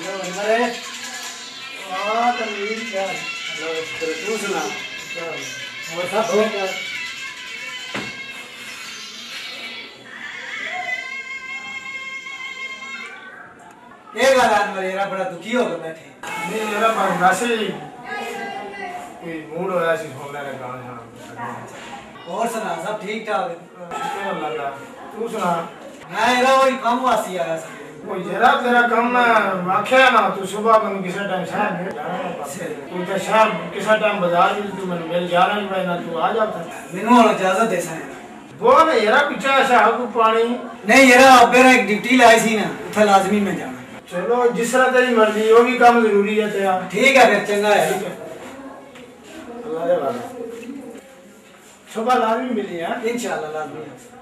बड़ा दुखी हो गया बैठे नहीं मेरा वैसे कोई मूड हो रहा है सोने का गाना और सुना सब ठीक ठाक तू सुना मैं इधर वही काम वासी आया सब कोई जरा तेरा काम मैं आख्या ना तू सुबह मैंने किसी टाइम शहर जाना तू तो शहर किसी टाइम बाजार में तू मैंने मिल जाना ही भाई ना तू आ जाता मैंने और इजाजत दे सा बोल यार कुछ ऐसा है को पानी नहीं यार अब मेरा एक ड्यूटी लाई सी ना उठा लाजमी मैं जाना चलो जिस तरह तेरी मर्जी वो भी काम जरूरी है तेरा ठीक है फिर चंगा है अल्लाह के वाला सुबह लाजमी मिली है इंशाल्लाह लाजमी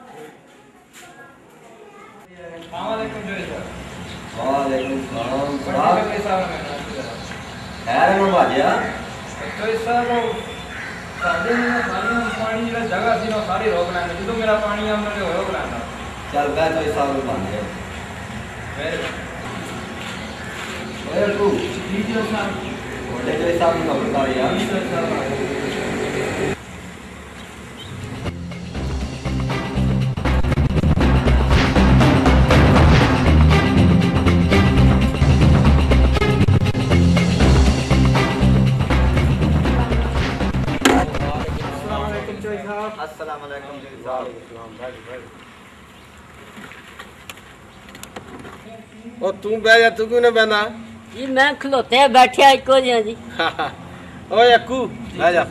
अस्सलाम वालेकुम जो है वालेकुम सलाम खैर में बाजिया तो इस साल साडे ने पानी ਜਿਹੜਾ ਜਗ੍ਹਾ ਸੀ ਨਾ ਸਾਰੀ ਰੋਕ ਲੈਂਦਾ ਜਦੋਂ ਮੇਰਾ ਪਾਣੀ ਆਉਂਦਾ ਤੇ ਰੋਕ ਲੈਂਦਾ ਚੱਲ ਬੈ ਕੋਈ ਸਾਲ ਨੂੰ ਬਣ ਗਿਆ ਓਏ ਤੂੰ ਵੀਡੀਓ ਸਾਹਿਬ ਉਹਦੇ ਕੋਈ ਸਾਹਿਬ ਨੂੰ ਬਤਾ ਯਾਰ ਵੀਡੀਓ ਸਾਹਿਬ अस्सलाम वालेकुम जी ओ तू बह जा तू क्यों ना बहना जी मैं खलोते बैठे इको जिहा जी ओए अक्कू बह जा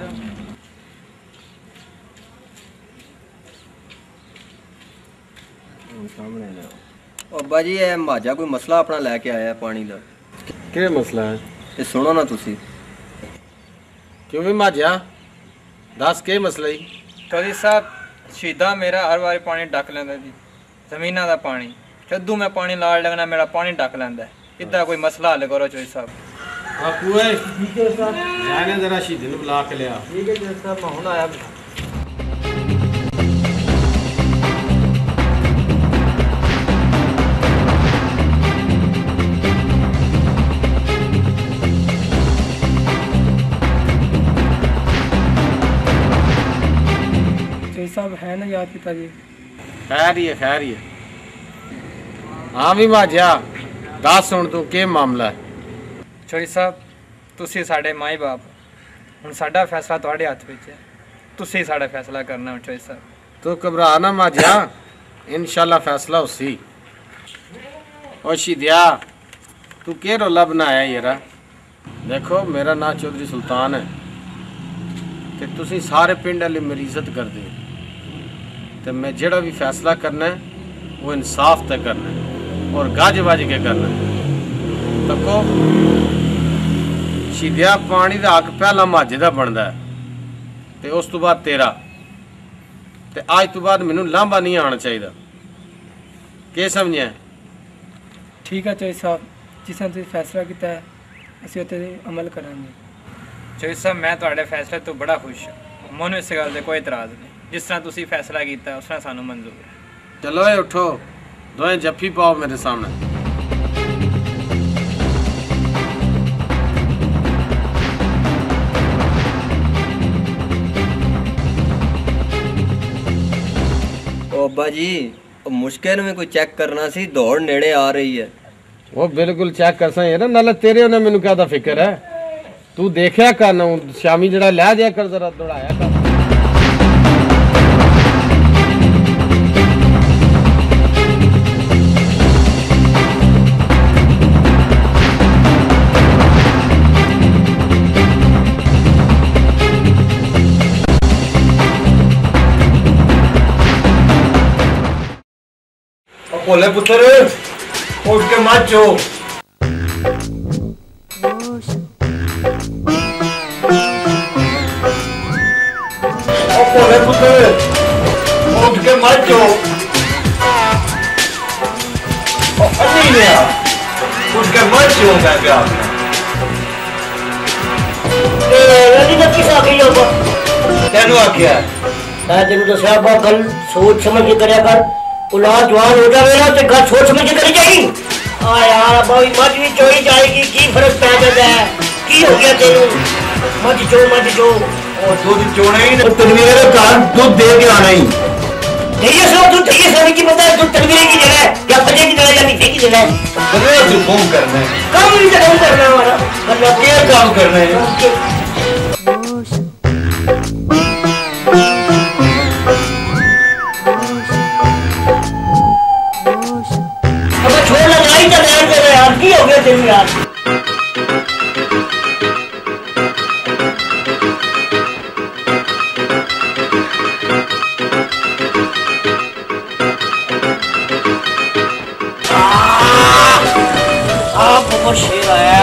सामने ना ओ बाजी ये माजा कोई मसला अपना लेके आया है पानी दा क्या मसला है ये सुनो ना तुसी क्यों भी माजा दस के मसला ही तो जी साहब शहीदा मेरा हर बार पानी डक लेंदा जी जमीना दा पानी जदों मैं पानी लाल लगना मेरा पानी डक लेंदा इदा कोई मसला हल करो चोई साहब अक्कू है ठीक है सर जाने जरा शहीद ने बुला के लिया ठीक है जी साहब मैं हुन आया साहब है ना याद पिताजी खैर ही है हाँ भी माजिया दस हुण तू के मामला है चोई साहब तुसी साडे माई बाप हुण साडा फैसला तुहाडे हत्थ विच है तुसी साडा फैसला करना हुण चोई साहब तू घबरा ना माजिया इंशाल्लाह फैसला उसी ओ शिदिया तू के रोला बनाया यारा देखो मेरा नाम चौधरी सुल्तान है ते तुसी सारे पिंड वाले मेरी इज्जत करदे हो तो मैं जेड़ा भी फैसला करना है वो इंसाफ तक करना है और गज बज के करना है तको शिदिया पानी का हक पहला माझे का बनता है तो उस तो बाद तेरा तो अज तो बाद मैनू लांभा नहीं आना चाहिए के समझे ठीक है चोई साहब जिस तरह तुसीं फैसला किया है असीं उत्ते अमल करांगे चोई साहब मैं तुहाडे फैसले तो बड़ा खुश हूँ मैनूं इस गल ते कोई इतराज़ नहीं जिस तरह तुसीं फैसला किया उस तरह सानूं मंजूर है चलो ये उठो दोएं जफ्फी पाओ मेरे सामने ओ अब्बा जी मुश्किल में कोई चेक करना सी दौड़ नेड़े आ रही है वो बिल्कुल चेक कर सही है ना नाले तेरे उन्हें मैनू क्या फिक्र है तू देखा कर ना शामी जरा लै दिया कर जरा दौड़ाया कर बोले पुत्र उठ के मत जो बोले पुत्र उठ के मत जो नहीं यार उठ के मत जो मैं प्यार तेनू आख्या मैं तेन दसिया कल सोच समझ के करया कर औलाद जवान हो जावे ना ते घर सोच समझ के करी जाई आ यार बाई मत भी चोरी जाएगी की फर्क पै जाता है की हो गया तेनू मत जो और दूध चोना ही और तनवीर का घर दूध दे के आना ही चाहिए सो तू चाहिए सो की पता है तू तनवीर की जगह या फजे की जगह या नीचे की जगह करे जो काम करना है काम ही तो करना है हमारा मतलब क्या काम करना है अब छोड़ लगाई तो ध्यान दे रहे यार की हो गया तेरे यार बहुत शेर आया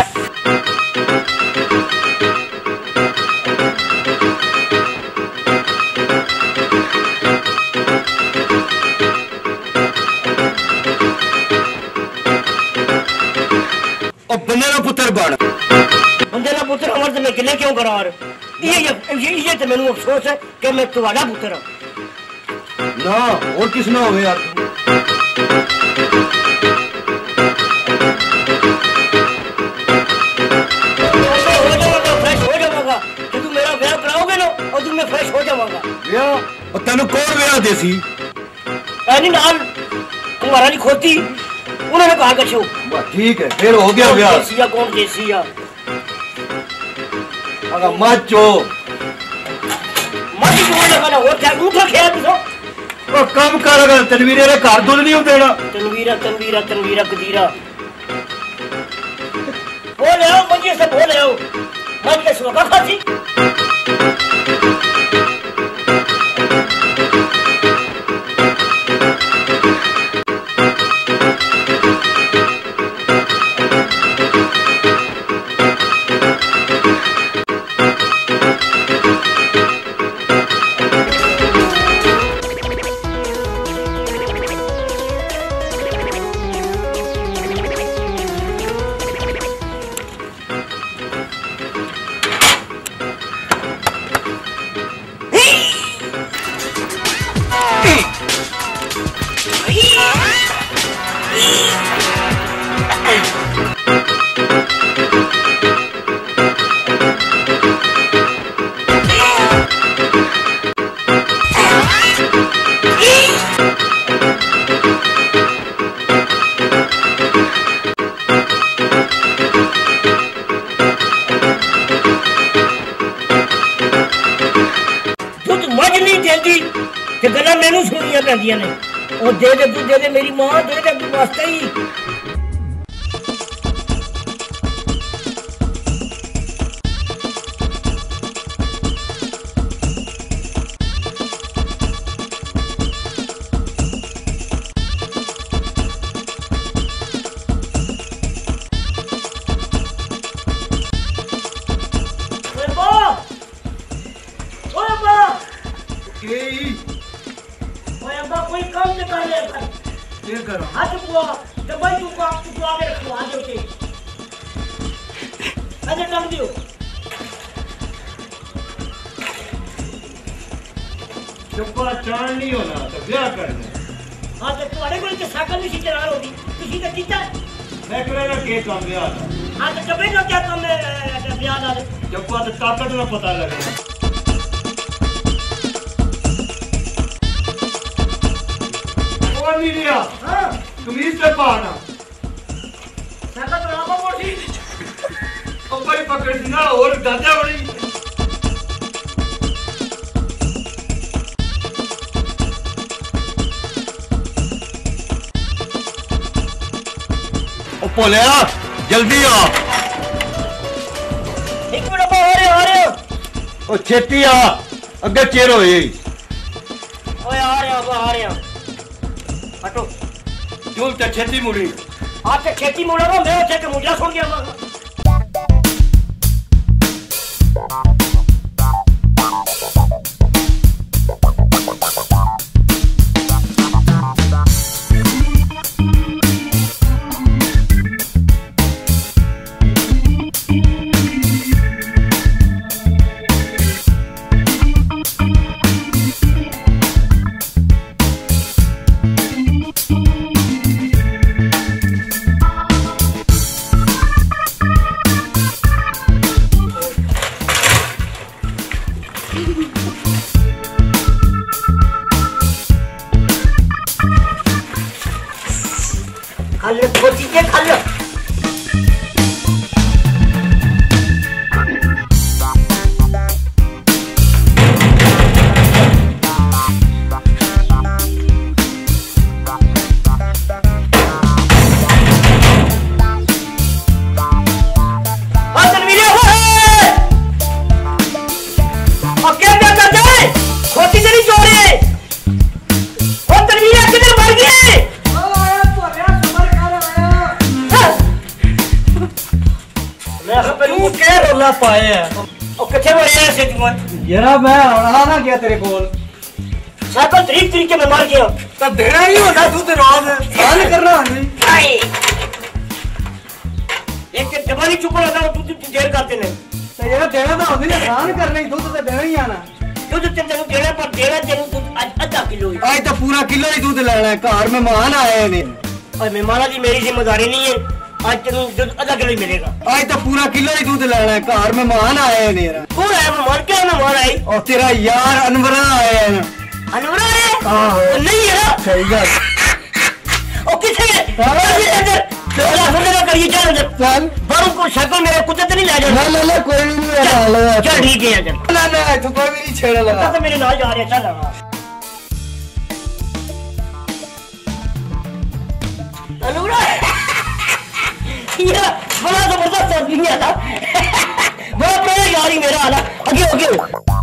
बंदे का पुत्र बन बंदे का पुत्र हमारे मैं किले क्यों करा ये तो मैंने अफसोस है कि मैं तुम्हारा पुत्र हूं ना और किस ना हो यार फ्रेश हो जाऊंगा और तेन कौन व्याह देसी नाल तुम्हारा नहीं खोती उन्होंने कहा कि छो ठीक है फिर हो गया व्याह देसिया कौन देसिया अगर मत लगा ना और क्या ऊँचा खेल तुझो और कम कर अगर तनवीर रे घर दूध नहीं देना तनवीरा कदीरा वो ले आओ मुझे सब वो ले आओ मन के सुबह खाती गला मैनू सुनिया पैंदियां ने और दे दे मेरी मां दे दे वास्ते ही कोई काम नहीं कर ले ये करो हाथ बुआ जब भाई तू आगे रखो आगे उठे आगे टांग दियो चप्पा चाल नहीं होना तो क्या करना हां तो तुम्हारे को के साकल नहीं चला होगी किसी का जीता मैं करेगा के काम गया हां तो कभी ना क्या काम है ब्याह वाले चप्पा तो ताकत ना पता लगेगा लिया हां कमीज पे पाना साका तो आपा मोटी ओ भाई पकड़ ना और दादा बड़ी ओ पोलिया जल्दी आ एक मिनट आ रहे हो ओ छेती आ अगे चेर होए ओए आ रहे हो हटो जूल ते खेती मुड़ी आपसे खेती मुड़ा रहा मैं उसे के मुझे छोड़ गया खाले खोची के खाले पाए किथे बढ़िया से तू यारा मैं आ ना गया तेरे कोल साइकिल तरीक तरीके में मार गया तब देना ही होना तू तो रोज साल करना नहीं आई एक जबानी चुप रहा तू देर करते नहीं तो यार देना तो होती है साल करने दूध तो देना ही आना दूध तेरे देना पर देना तेरे दूध आधा किलो आज तो पूरा किलो ही दूध लेना है घर में मेहमान आए ने और मेहमाना की मेरी जिम्मेदारी नहीं है आज तेरे दूध आधा किलो ही मिलेगा आज तो पूरा किलो ही दूध लेना है घर में मेहमान आए ने कौन है मेहमान क्या मेहमान आई और तेरा यार अनवरा आए हैं अनवरा है हां नहीं है सही बात ओ किथे अंदर चला फुंडा करिए चल अंदर चल बारू को शक्ल मेरे कुत्ते तो नहीं ले जा ना कोई नहीं है चल ठीक है चल ना तो कोई भी नहीं छेड़ा लगा तो मेरे नाल जा रहे चल अनवरा ये बड़ा जबरदस्त आदमी था बड़ा प्यारा यार ही मेरा आला आगे आगे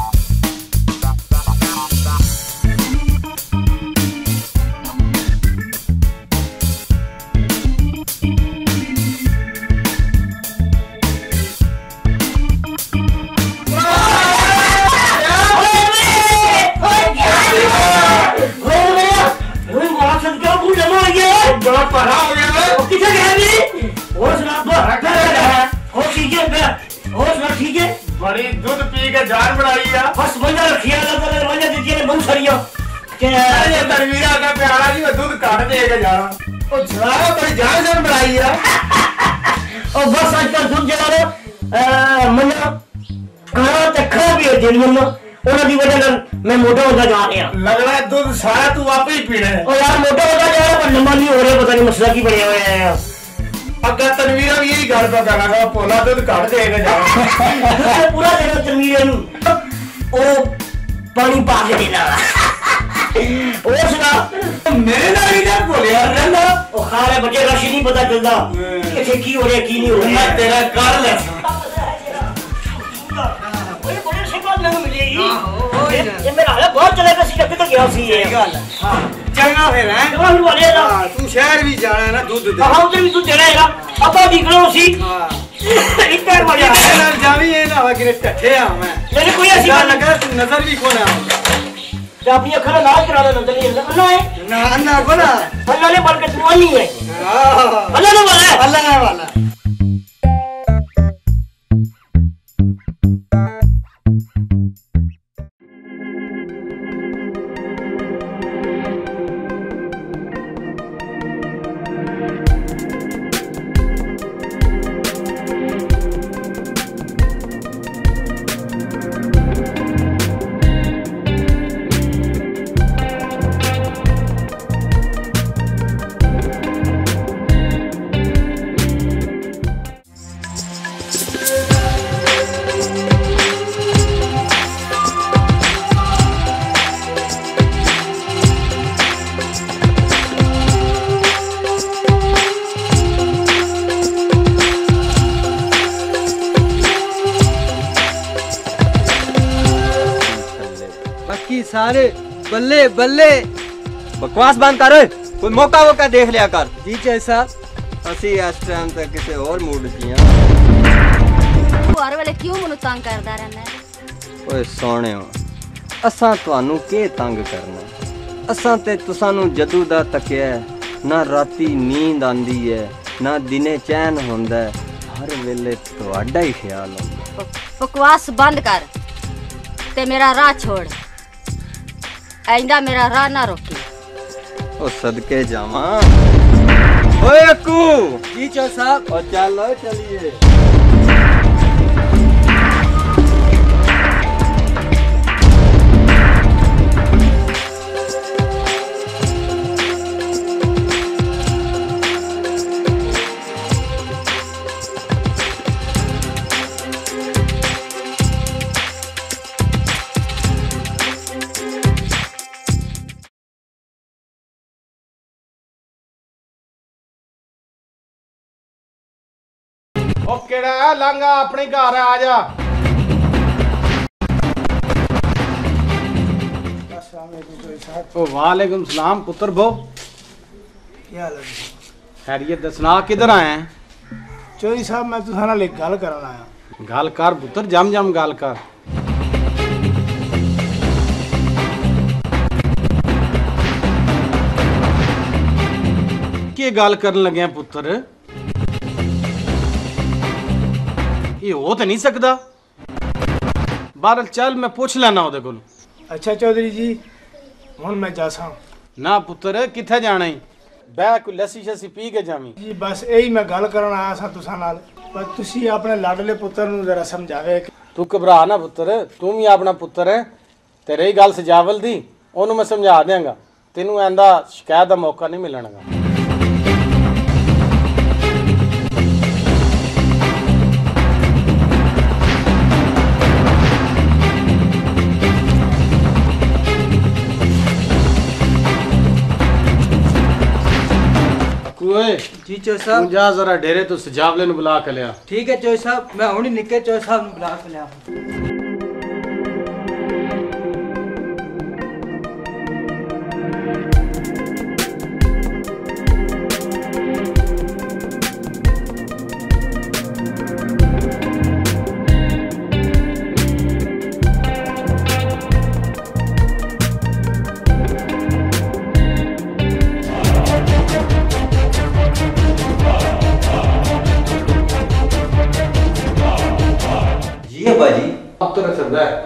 बड़ी दूध पी के जान बढ़ाई है बस वजह रखिया अल्लाह वजह दीजिए ने बहुत सारी के ये तनवीरा का प्यारा जी दूध काट देगा जा ओ छुड़ाओ बड़ी जान बढ़ाई है और बस आजकल दूध जला मन्ना खाना ते खा भी है जेलियन ना ਉਹਨਾਂ ਦੀ ਵਜ੍ਹਾ ਨਾਲ ਮੈਂ ਮੋਟਾ ਹੁੰਦਾ ਜਾ ਰਿਹਾ लग रहा है दूध सारा तू आप ही पीना है और यार मोटा होता जा रहा पर लंबा नहीं हो रहा पता नहीं मसला की बढ़िया हुआ है अगर तनवीरा भी यही घर पे करेगा पोला दूध काट देगा जा पूरा देना तनवीरा नु ओ पानी पा के देना ओ सुना मेरे नाल ही ना बोले यार रहना ओ खा रहे बच्चे राशि नहीं पता चलता कि की हो रहा की नहीं हो रहा मैं तेरा कर ले ओए बड़े से बात नहीं मिलेगी ये मेरा हाल बहुत चलेगा सी कभी तक गया सी ये गल हां चंगा फिर है चलो हम वाले ना तू शहर भी जाना है ना दूध दे हां उधर भी तू देना है ना अब निकलो सी हां इतना बढ़िया यार जावी ये ना कि टठे आ मैं मेरे कोई ऐसी बात लगा तू नजर भी खोना तो अपनी अखर लाल करा दे नजर नहीं अन्ना है ना अन्ना को ना अल्लाह ने बल के तू नहीं है हां अल्लाह ने वाला अल्लाह ने वाला सारे बल्ले बल्ले बकवास बंद कर कोई मौका वोका देख लिया कर जी जैसा ਅਸੀਂ ਇਸ ਟਾਈਮ ਤੇ ਕਿਸੇ ਹੋਰ ਮੂਡ 'ਚ ਆ ਹਰ ਵੇਲੇ ਕਿਉਂ ਮੈਨੂੰ ਤੰਗ ਕਰਦਾ ਰਹਿੰਦਾ ਹੈ ਓਏ ਸੋਹਣਿਓ ਅਸਾਂ ਤੁਹਾਨੂੰ ਕੀ ਤੰਗ ਕਰਨਾ ਅਸਾਂ ਤੇ ਤੁਸਾਂ ਨੂੰ ਜਦੂ ਦਾ ਤੱਕਿਆ ਨਾ ਰਾਤੀ ਨੀਂਦ ਆਂਦੀ ਹੈ ਨਾ ਦਿਨੇ ਚੈਨ ਹੁੰਦਾ ਹਰ ਵੇਲੇ ਤੁਹਾਡਾ ਹੀ ਖਿਆਲ ਹੁੰਦਾ ਬਕਵਾਸ ਬੰਦ ਕਰ ਤੇ ਮੇਰਾ ਰਾਹ ਛੋੜ ਆਇੰਦਾ ਮੇਰਾ ਰਾਹ ਨਾ ਰੋਕੀ ओ सदके जावा ओए अक्कू जी चौ साहब और चलो चलिए ਉਹ ਕਿਹੜਾ ਲਾਂਗਾ ਆਪਣੇ ਘਰ ਆ ਜਾ। ओ वालेकुम सलाम पुत्र बो, क्या हाल है? खैरियत दसना किधर आए हैं? चौधरी साहब मैं तुसां नाल एक गल करन आया। गल कर पुत्र, जम जम गल कर। की गल करन लगे पुत्र? ये हो तो नहीं सकता। बाहर चल मैं पूछ लेना ओदे कोल। अच्छा चौधरी जी हुण मैं जासां। ना पुत्र किथे जाना ही? बह कोई लस्सी शस्सी पी के जावी। जी बस यही मैं गल करन आया सा तुसां नाल, पर तुसी अपने लाडले पुत्र नूं जरा समझावे। तू घबरा ना पुत्र, तू भी अपना पुत्र है। ते रही गल सजावल दी, ओनू मैं समझा देंगा, तेनू ऐंदा शिकायत का मौका नहीं मिलना। जी चौधरी साहब। तू जा जरा डेरे तो सजावले नू बुला के लिया। ठीक है चौधरी साहब, मैं हुणी निके चौधरी साहब नूं बुला के लिया। अब तो रख सकता है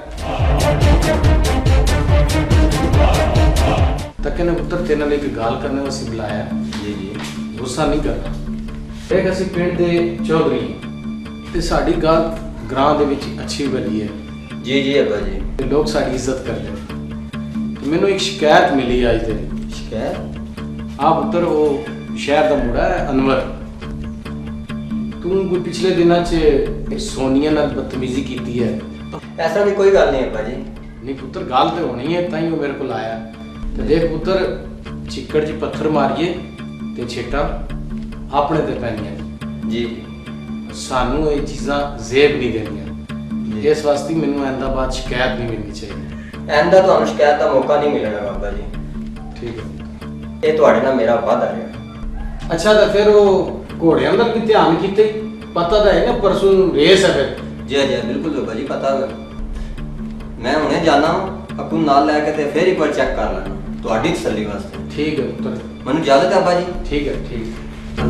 तक ने पुत्र तेरे नाल एक गल करने वास्ते बुलाया। जी जी गुस्सा नहीं करना। एक ਅਸੀਂ ਪਿੰਡ ਦੇ ਚੌਧਰੀ ਤੇ ਸਾਡੀ ਗੱਲ ਗ੍ਰਾਂ ਦੇ ਵਿੱਚ ਅੱਛੀ ਬਣੀ ਹੈ। जी जी अब्बा जी। ਤੇ ਲੋਕ ਸਾਡੀ ਇੱਜ਼ਤ ਕਰਦੇ ਨੇ। ਮੈਨੂੰ ਇੱਕ ਸ਼ਿਕਾਇਤ ਮਿਲੀ ਅੱਜ ਤੇ। शिकायत? ਆ ਪੁੱਤਰ ਉਹ ਸ਼ਹਿਰ ਦਾ ਮੁੰਡਾ ਹੈ ਅਨਵਰ। ਤੂੰ ਕੋਈ ਪਿਛਲੇ ਦਿਨਾਂ 'ਚ ਸੋਨੀਆ ਨਾਲ ਬਦਤਮੀਜ਼ੀ ਕੀਤੀ ਹੈ। ऐसा भी कोई गल नहीं अब्बा जी। नहीं पुत्र गाल तो होनी है, ताई वो मेरे को आया। तो देख पुत्र चिक्कड़ च पत्थर मारिए ते छेटा अपने ते पैनियां। जी सानू ये चीज़ां जेब नहीं देनियां। इस वास्ते मैनू आइंदा बाद शिकायत नहीं मिलनी चाहिए। आइंदा तुहानू शिकायत का मौका नहीं मिलेगा अब्बा जी। ठीक है, ये तुहाडे नाल मेरा वादा है। अच्छा तो फिर वो घोड़ियां दा भी ध्यान कीते? पता तो है ना परसों रेस है फिर। जी जी बिल्कुल अब्बा जी पता है। मैं हुणे जाना अकू नाल लैके ते फिर एक बार चेक कर लेना तुहाडी तसल्ली वास्ते। ठीक है पुत्र, मैनू इजाजत है अब्बा जी। ठीक है ठीक है।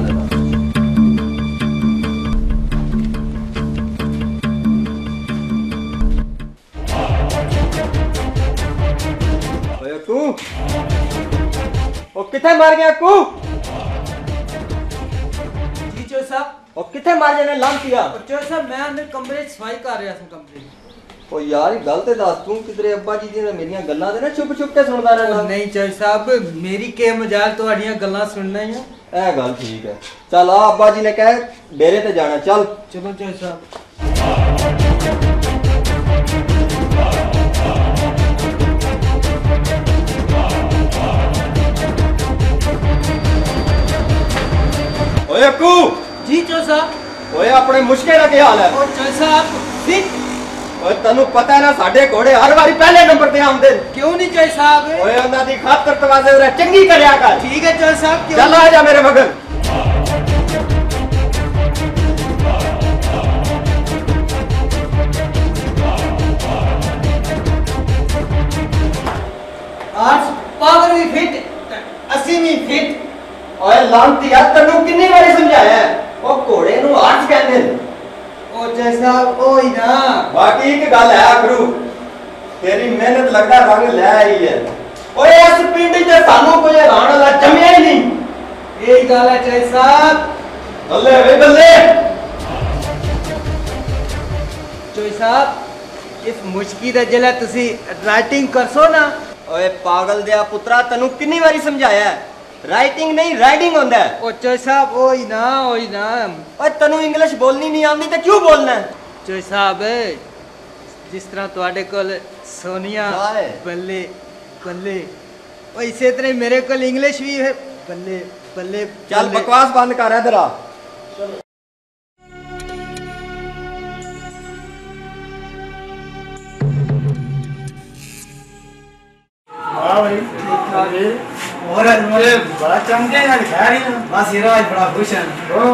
ओए अकू ओ किथे मार गया अकू? जी चौधरी साहब। ओ किथे मार जाने लांतिया? और चौधरी साहब मैं अंदर कमरे सफाई कर रहा था कमरे। ओ यार गल ते दस तू किधरे अब्बा जी दी मेरियां गल्लां दे ना छुप छुप के सुनदा रहना। नहीं चौधरी साहब मेरी के मजाल तुहाडियां गल्लां सुनना ही है। ए गल ठीक है। चल आ अब्बा जी ने कहे डेरे ते जाना चल। चलो चौधरी साहब। ओए अक्कू। जी चौधरी साहब। ओए अपने मुश्किल का क्या हाल है? और चौधरी साहब फिर ओए तन्नू पता है ना साडे घोड़े हर बारी पहले नंबर पे आउंदे। क्यों नहीं चौधरी साहब? ओए उन्हां दी खातर तवाजे उरे चंगी करया कर। ठीक है चौधरी साहब। क्यों? चल आ जा मेरे मगर। आज पावर भी फिट 80 फिट। ओए लांती यार तन्नू कितनी बारी समझाया है ओ घोड़े नु हाथ कहंदे ने। ओ चौधरी साहब ओ ही ना। बाकी एक गल है अखरू तेरी मेहनत लगदा रंग ले आई है। ओए इस पिंड च सानू कोई हराण वाला जम्मिया ही नहीं। यही गल है चौधरी साहब। बल्ले वे बल्ले। चौधरी साहब इस मुश्किल दे जिले तुसी राइटिंग करसो ना। ओए पागल दिया पुत्रा तन्नू कितनी बारी समझाया है राइटिंग नहीं राइडिंग होंदा है। ओ चौधरी साहब ओ ही ना। ओए तन्नू इंग्लिश बोलनी नहीं आंदी ते क्यों बोलना है? चौधरी साहब जिस तरह तुहाडे कोल सोनिया हाय। बल्ले बल्ले ओ इसे तरह मेरे कोल इंग्लिश भी है बल्ले बल्ले। चल बल्ले। बकवास बंद कर इधर आ। वाह भाई ठीक ठाक है। और ये बड़ा चमकेगा दिखा रही है। बस यार आज बड़ा खुश है ओ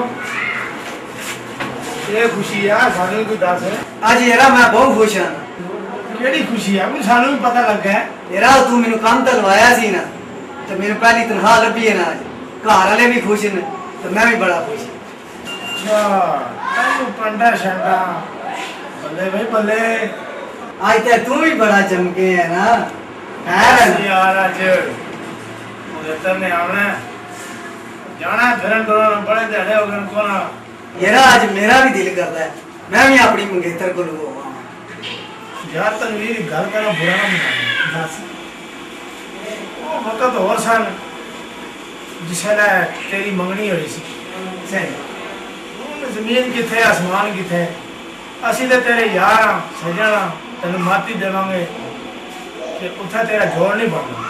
ये खुशी यार सानू कोई दस है आज यार मैं बहुत खुश हां केड़ी खुशी है कोई सानू भी पता लग गया यार तू मेनू काम तो लवाया सी ना तो मेरे पहली तनख्वाह लभी है ना आज घर वाले भी खुश ने तो मैं भी बड़ा खुश अच्छा तू पंडा शंडा बल्ले भाई बल्ले आज तो तू भी बड़ा चमके है ना है यार आज मुझे ने आना जाना फिरन तो बड़े ध्याड़े हो गए कोना यार आज मेरा भी दिल करता है मैं भी अपनी मंगेतर को लूंगा यार तनवीर घर का बुरा ना मना बस वो वक्त और सन जिसने तेरी मंगनी हुई सी सही जमीन किथे आसमान किथे असि ते तेरे यार हां सजना तेन माती देवांगे कि उठा तेरा जोड़ नहीं बनना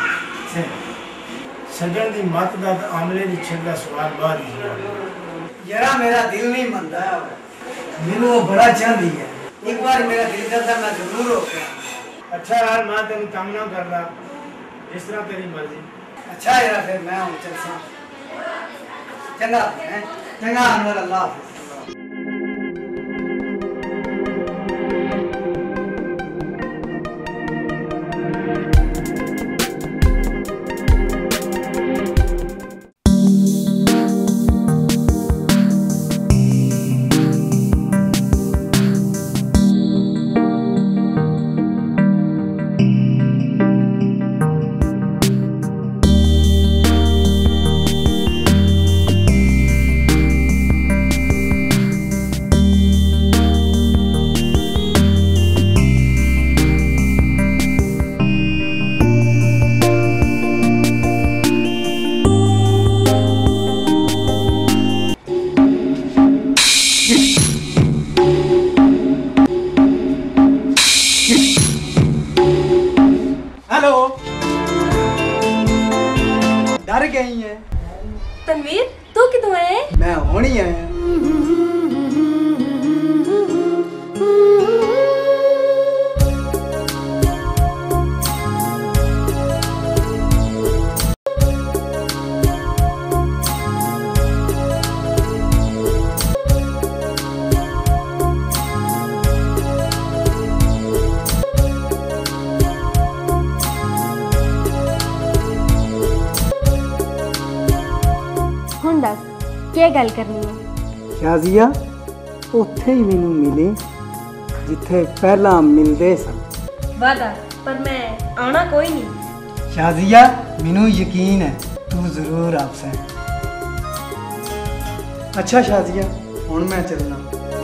सजन दी मत दा आमले दी छिंदा सवाल बाहर ही यार मेरा दिल नहीं मनता मैनू वो बड़ा चाहती है एक बार मेरा दिल करता मैं जरूर होगा अच्छा यार मैं तेन तंग ना करदा जिस तरह तेरी मर्जी अच्छा यार फिर मैं हूं चलसा चंगा है चंगा अनवर अल्लाह हाफिज डर गई है तनवीर तू कितों है मैं होनी आया क्या गल करनी है शाजिया उत्थे ही मैनू मिले जिथे पहला मिलदे सन वादा पर मैं आना कोई नहीं शाजिया मैनू यकीन है तू जरूर आपसे अच्छा शाजिया हुण मैं चलना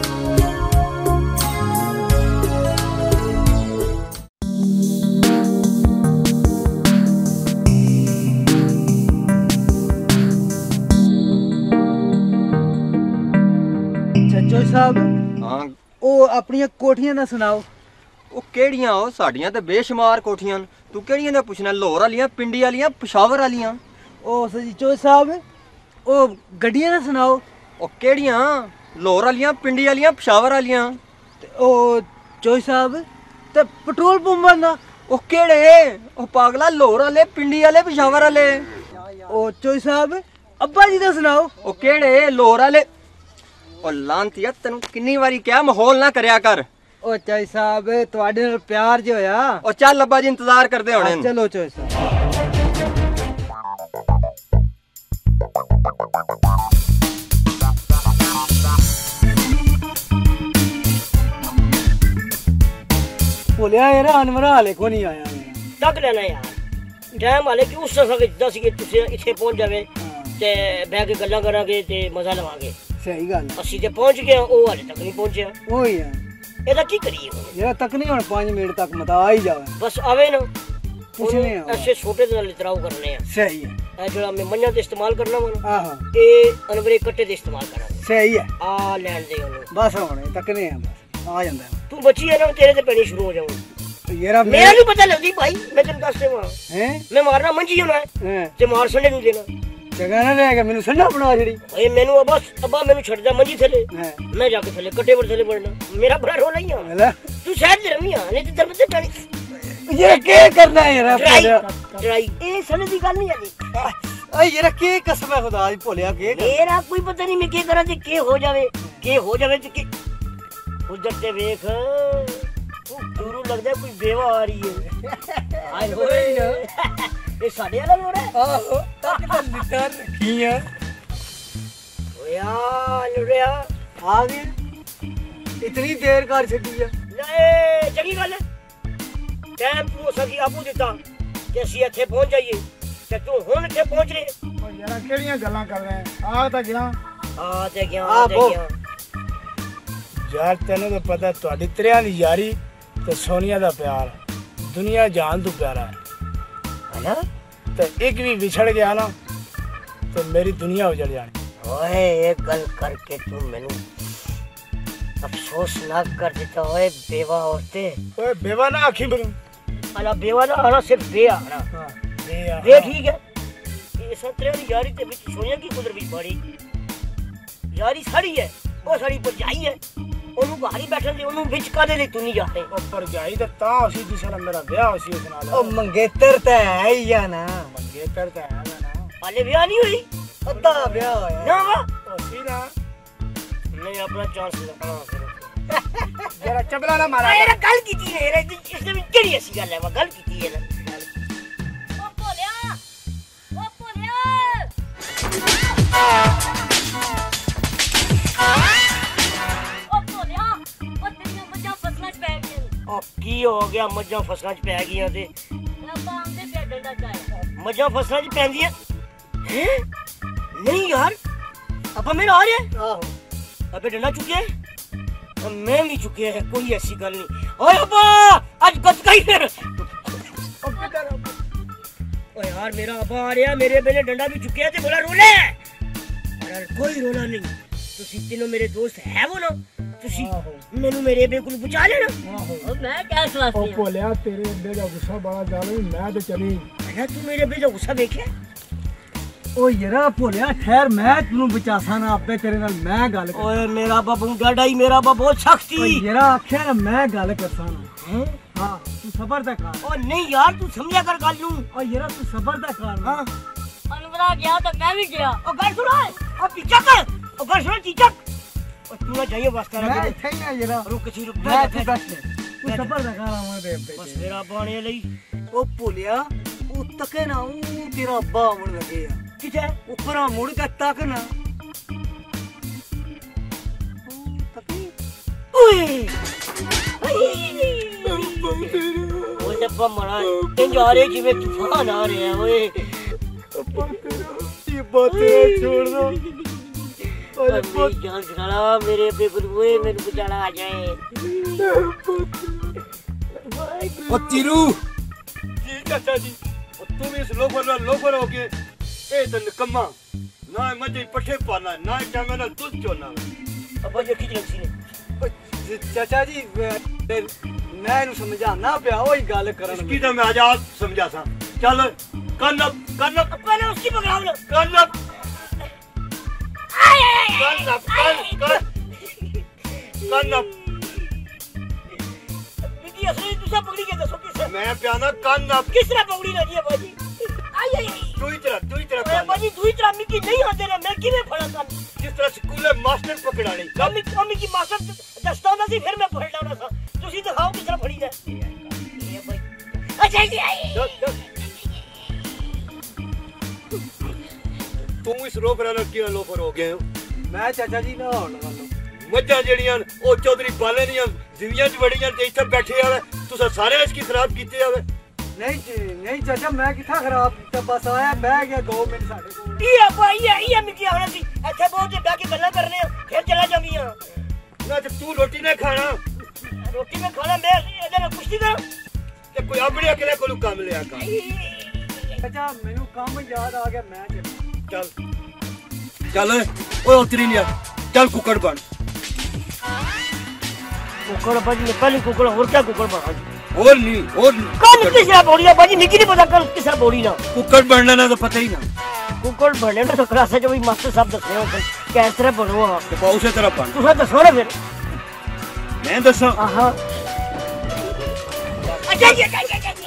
साहब हाँ ਉਹ ਆਪਣੀਆਂ ਕੋਠੀਆਂ ਦਾ ਸੁਣਾਓ ਉਹ ਕਿਹੜੀਆਂ ਉਹ ਸਾਡੀਆਂ ਤੇ ਬੇਸ਼ੁਮਾਰ ਕੋਠੀਆਂ ਤੂੰ ਕਿਹੜੀਆਂ ਦਾ ਪੁੱਛਣਾ ਲਾਹੌਰ ਵਾਲੀਆਂ ਪਿੰਡੀ ਵਾਲੀਆਂ ਪਸ਼ਾਵਰ ਵਾਲੀਆਂ ਉਹ ਸਜੀਚੋ ਸਾਹਿਬ ਉਹ ਗੱਡੀਆਂ ਦਾ ਸੁਣਾਓ ਉਹ ਕਿਹੜੀਆਂ ਲਾਹੌਰ ਵਾਲੀਆਂ ਪਿੰਡੀ ਵਾਲੀਆਂ ਪਸ਼ਾਵਰ ਵਾਲੀਆਂ ਉਹ ਚੋਈ ਸਾਹਿਬ ਤੇ ਪੈਟਰੋਲ ਪੰਪਾਂ ਦਾ ਉਹ ਕਿਹੜੇ ਉਹ ਪਾਗਲਾ ਲਾਹੌਰ ਵਾਲੇ ਪਿੰਡੀ ਵਾਲੇ ਪਸ਼ਾਵਰ ਵਾਲੇ ਉਹ ਚੋਈ ਸਾਹਿਬ ਅੱਬਾ ਜੀ ਦਾ ਸੁਣਾਓ ਉਹ ਕਿਹੜੇ ਲਾਹੌਰ ਵਾਲੇ ਉਹ ਲਾਂਤੀਆ ਤੈਨੂੰ ਕਿੰਨੀ ਵਾਰੀ ਕਿਹਾ ਮਾਹੌਲ ਨਾ ਕਰਿਆ ਕਰ ਉਹ ਚੋਈ ਸਾਹਿਬ ਤੁਹਾਡੇ ਨਾਲ ਪਿਆਰ ਜੋ ਹੋਇਆ ਉਹ ਚੱਲ ਅੱਬਾ ਜੀ ਇੰਤਜ਼ਾਰ ਕਰਦੇ ਹੋਣੇ ਚਲੋ ਚੋਈ ਸਾਹਿਬ बोलिया यार अनवर हाले को नहीं आया तक लेना यार टाइम हाले कि उस तरह दस के तुसे इथे पहुंच जावे ते बैठ के गल्ला करांगे ते मजा लवांगे सही गल ਅਸੀਂ ਤੇ ਪਹੁੰਚ ਗਏ ਉਹ ਹਾਲੇ ਤੱਕ ਨਹੀਂ ਪਹੁੰਚਿਆ ओही है ਇਹਦਾ ਕੀ ਕਰੀਏ यार तक नहीं हुन 5 मिनट तक मत आ ही जावे ਬਸ ਆਵੇ ਨਾ ਪੁੱਛਨੇ ਆ ਐਸੇ ਛੋਟੇ ਦੇ ਨਾਲ ਇਤਰਾਉ ਕਰਨੇ ਆ सही है ਇਹ ਜਿਹੜਾ ਮੈਂ ਮੰਨਿਆ ਤੇ ਇਸਤੇਮਾਲ ਕਰਨਾ ਵਾ आहो ਇਹ ਅਨਵਰੇ ਕੱਟੇ ਦੇ ਇਸਤੇਮਾਲ ਕਰਾਂਗੇ सही है ਆ ਲੈਣ ਦੇ ਉਹਨੂੰ बस होने तकने हैं बस आ जांदा है ਤੂੰ ਬੱਚੀ ਹੈ ਨਾ ਤੇਰੇ ਤੇ ਪੈਣੀ ਸ਼ੁਰੂ ਹੋ ਜਾਊ यार ਮੇਰਾ ਨਹੀਂ ਪਤਾ ਲੱਗਦੀ ਭਾਈ ਮੈਂ ਤੈਨੂੰ ਦੱਸ ਦੇਵਾਂ हैं ਮੈਂ ਮਾਰਨਾ ਮੰਜੀ ਹੋਣਾ हैं ਤੇ ਮਾਰ ਸੰਡੇ ਨੂੰ ਦੇਣਾ जगह ना रहेगा मेनू संडा बना छड़ी ਓਏ ਮੈਨੂੰ ਬਸ ਅੱਬਾ ਮੈਨੂੰ ਛੱਡ ਜਾ ਮੰਜੀ ਥੱਲੇ हैं ਮੈਂ ਜਾ ਕੇ ਥੱਲੇ ਕੱਟੇ ਪਰ ਥੱਲੇ ਪੜਨਾ ਮੇਰਾ ਬੜਾ ਰੋਲ ਨਹੀਂ ਆ वेला ਤੂੰ ਸ਼ਹਿਰ ਦੇ ਰਮੀਆਂ ਨਹੀਂ ਤੇ ਦਰਬਤੇ ਟਾਣੀ ये क्या करना है यार ट्राई ए सने दी गल नहीं है ओए यार के कसम है खुदा दी भोलिया के मेरा कोई पता नहीं मैं के करा जे के हो जावे ते के उधर ते देख दूरू लगदा कोई बेवा आ रही है आए होए ये साडे वाला लोड़ा है आहो तक तो लिटर रखी है ओया लुड़िया आ गए इतनी देर कर छड़ी है ले चंगी गल है टाइम तू सकी आपू दिता कि ਅਸੀਂ ਇੱਥੇ ਪਹੁੰਚ ਜਾਈਏ ਤੇ ਤੂੰ ਹੁਣ ਇੱਥੇ ਪਹੁੰਚ ਰਹੇ ਓ ਯਾਰ ਕਿਹੜੀਆਂ ਗੱਲਾਂ ਕਰ ਰਹੇ ਆ ਤਾਂ ਗਿਆ ਯਾਰ ਤੈਨੂੰ ਤਾਂ ਪਤਾ ਤੁਹਾਡੀ ਤਰਿਆਂ ਦੀ ਯਾਰੀ ਤੇ ਸੋਨੀਆ ਦਾ ਪਿਆਰ ਦੁਨੀਆ ਜਾਨ ਤੋਂ ਪਿਆਰਾ ਹੈ ਨਾ ਤੇ ਇੱਕ ਵੀ ਵਿਛੜ ਗਿਆ ਨਾ ਤੇ ਮੇਰੀ ਦੁਨੀਆ ਉਜੜ ਜਾਣੀ ਓਏ ਇਹ ਗੱਲ ਕਰਕੇ ਤੂੰ ਮੈਨੂੰ अफसोस ना कर देता ओए बेवा औरतें ओए बेवा ना आखी बन अला बेवा ना आना सिर्फ बे आना हां बे ठीक है ये सत्रे वाली यारी ते विच सोनिया की कुदर भी बड़ी यारी साड़ी है ओ साड़ी पर जाई है ओनु बाहरी बैठन दे ओनु विच कादे ले तू नहीं जाते ऊपर जाई ते ता उसी जिस नाल मेरा ब्याह होसी उस नाल ओ मंगेतर ते है ही या ना मंगेतर ते है ना हाले ब्याह नहीं हुई अद्धा ब्याह होया ना वा होसी ना नहीं अपना चांस लगाना फिर जरा चबला ना मारा यार गल कीती है यार इसने भी केड़ी ऐसी गल है वा गल कीती है ना ओ बोलिया ओ तेरी मज्जा फसला च पै गई ओ की हो गया मज्जा फसला च पै गईयां ते अब्बा आंदे पे डंडा चाहे मज्जा फसला च पैंदी है नहीं यार अब्बा मेरा आ रहा है आहो अबे डंडा चुके और मैं भी चुके हैं कोई ऐसी गल नहीं ओए अब्बा आज बच गई फिर ओए यार मेरा अब्बा आ रहा मेरे बेले डंडा भी चुके हैं ते बोला रोले अरे कोई रोना नहीं तुसी तीनों मेरे दोस्त है वो ना तुसी मेनू मेरे बे को बचा लेना और मैं क्या सलाह ओ बोलिया तेरे अब्बे दा गुस्सा बड़ा ज्यादा मैं तो चली अरे तू मेरे अब्बे दा गुस्सा देखे ओ यारा भोलिया ठहर मैं तन्नू बचासा ना आपे तेरे नाल मैं गल कर ओए मेरा बाबू डाडा ही मेरा बाबू बहुत सख्ती ओ यारा आख्या ना मैं गल करसा ना हां तू सबर दा कर ओ नहीं यार तू समझा कर गल नू ओ यारा तू सबर दा कर हां अनवरा गया तो मैं भी गया ओ गल सुना ओ पीछा कर ओ गल सुना चीचा ओ तू ना जाइए वास्ता मैं इथे ही आ यारा रुक सी रुक मैं इथे बैठ तू सबर दा कर आवा दे बस मेरा बाणे लई ओ भोलिया ओ तके ना ओ तेरा अब्बा आवन लगे आ किथे ऊपर मुड़ के तक ना ओए ओए डब्बा मरा इन जा रहे जिਵੇਂ तूफान आ रहे हैं ओए ये बातें छोड़ दो ओए जान चला मेरे पे गुरुए मेरे बचाना आ जाए ओ तिरू जी चाचा जी तुम इस लोफर हो के ए तो निकम्मा ना मजे पठे पाना ना टाइम ना दूध चोना अब जो खिच लग सी ने चाचा जी मैं नु समझाना पे ओई गल करन इसकी तो मैं आजाद समझा सा चल कन पहले उसकी पकड़ाओ ना कन बिटी असली दूसरा पकड़ी के दसो किस मैं प्याना कन किस तरह पकड़ी ना जी बाजी आई आई तू ही तरह बाजी तू ही तरह मिकी नहीं आते ना मैं किने फड़ा कर जिस तरह स्कूल में मास्टर पकड़ानी कमी की मास्टर दस्ता ना सी फिर मैं पकड़ लाना था तुसी दिखाओ किस तरह फड़ी है ये भाई अच्छा जी आई तू इस लोफर हो गए हो मैं चाचा जी ना होण वाला मज्जा जड़ियां ओ चौधरी बाले दियां जिंदियां च बड़ियां ते इत्थे बैठे आवे तुसा सारे इसकी खराब कीते आवे नहीं चाचा मैं किथा खराब कीता बस आया बह गया 2 मिनट साडे कोल ये भाई ये मिकी आना सी अच्छा बहुत बैठ के गल्ला करने फिर चला जामियां ना जब तू रोटी नहीं खाना रोटी में खाना मैं इधर कुश्ती कर ते कोई अपने अकेले कोलू काम लिया कर चाचा मेनू काम याद आ गया मैं चल ओए उतरी नहीं चल कुकड़ बन कुकड़ बाजी निकल कुकड़ और क्या कुकड़ बना और नहीं कल किसरा बोलिया बाजी मिकी नहीं पता कल किसरा बोली ना कुकड़ बनना ना तो पता ही ना कुकड़ बनने में तो क्लास जो भी मास्टर साहब दस रहे हो कैस तरह बनो तो पाउसे तरह बन तुसा दसो ना फिर मैं दसा हां अच्छा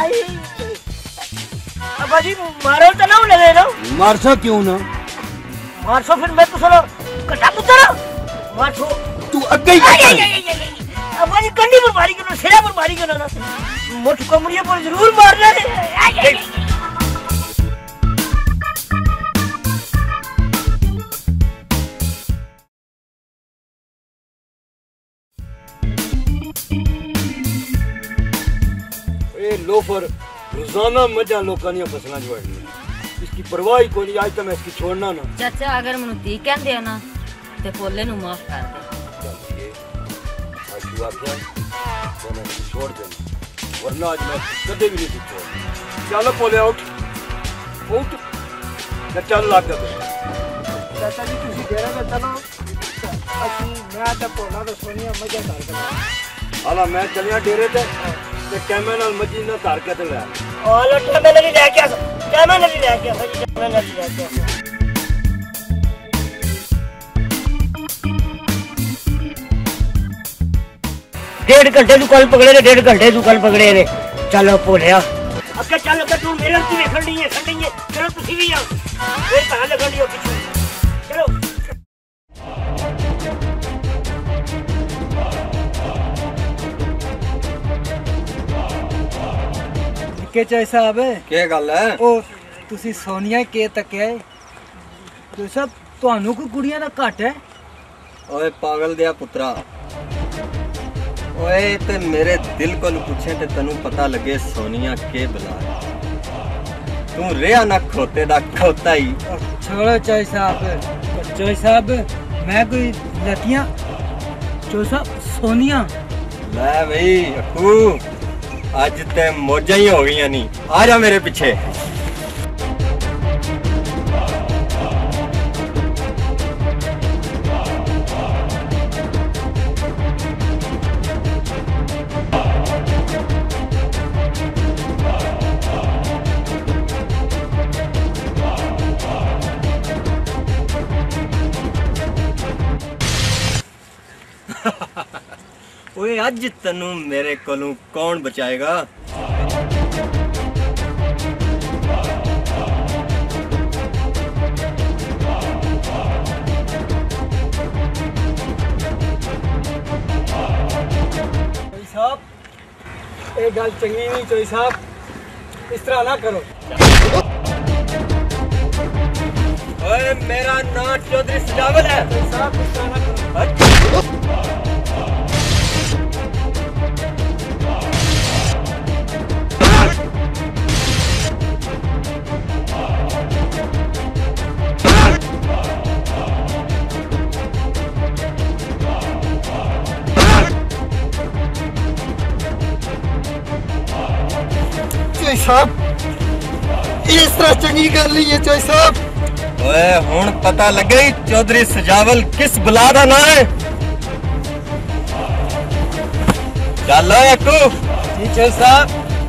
अब्बा जी मारो तो ना लगे ना मारसा क्यों ना मारसो फिर मैं तो साला कटा पुत्रा मारसो तू अगे ही अब्बा जी कंडी पर मारी करो सिरा पर मारी करो ना मोट कमरिया पर जरूर मारना है लोफर रोजाना मजा लोकां दी फसलां च वड़नी इसकी परवाह ही कोई नहीं आज तो मैं इसकी छोड़ना ना चाचा अगर मैनू धी कहंदे हो ना ते पोले नू माफ कर दे आज तू आख्या तो मैं इसकी छोड़ देना वरना आज मैं कदे भी नहीं छोड़ चल पोले उठ उठ चल लग गए चाचा जी तुसी डेरा ते चलो ਅਸੀਂ ਮੈਂ ਤੇ ਪੋਲਾ ਤੇ ਸੋਨੀਆ ਮਜ਼ਾ ਕਰ हालां मैं चलिया डेरे ते कैमे नाल मजी ना धर के ते ले और कैमे लगी लेके आ कैमे लगी लेके आ भाई कैमे लगी लेके आ 1.5 घंटे तू कल पकड़े ने 1.5 घंटे तू कल पकड़े ने चलो पोलिया अक्के चल के तू मेरे की देखण दी है चलो तुसी भी आओ फिर कहां लगण दियो पीछे चलो के चाहे साहब क्या गल है ओ तुसी सोनिया के तकिया है तो सब ਤੁਹਾਨੂੰ ਕੋਈ ਕੁੜੀਆਂ ਦਾ ਘੱਟ ਹੈ ओए पागल दिया पुत्रा ओए ते मेरे दिल को पूछे ते तनु पता लगे सोनिया के बला तू रेया ना खोते दा खोता ही छोड़ो चाहे साहब मैं कोई लतियां जो साहब सोनिया ले भाई अकू आज ते मौजा ही हो गई नहीं आ जा मेरे पीछे ओए अज तनु मेरे कोलों कौन बचाएगा साहब ये गल चंगी नहीं चोई साहब इस तरह ना करो ओए मेरा नाम चौधरी सजावल है साहब इस तरह ना करो साहब इस तरह चंगी कर ली है चोई साहब ओए हुन पता लगे चौधरी सजावल किस बला दा नाम है चलो अकू जी चल साहब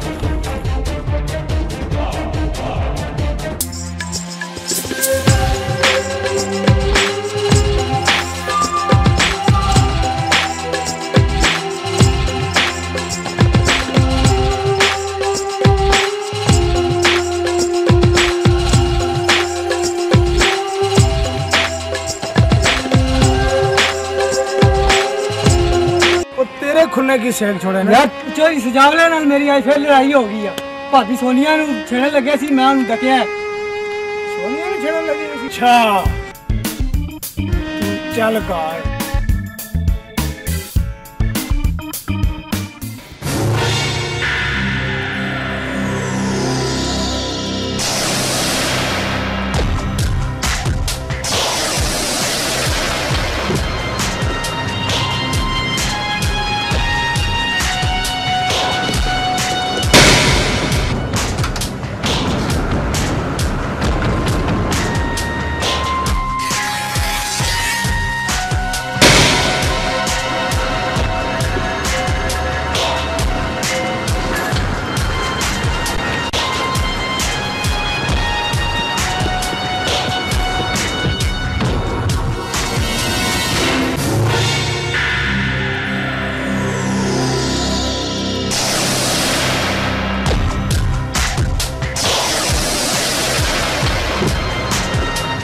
खुन्ने की सेक छोड़े ना यार चोरी सजावले नाल मेरी आज फिर लड़ाई हो गई है भाभी सोनिया नु छेड़न लगे सी मैं उन्हें डकिया सोनिया नु छेड़न लगी अच्छा चल कार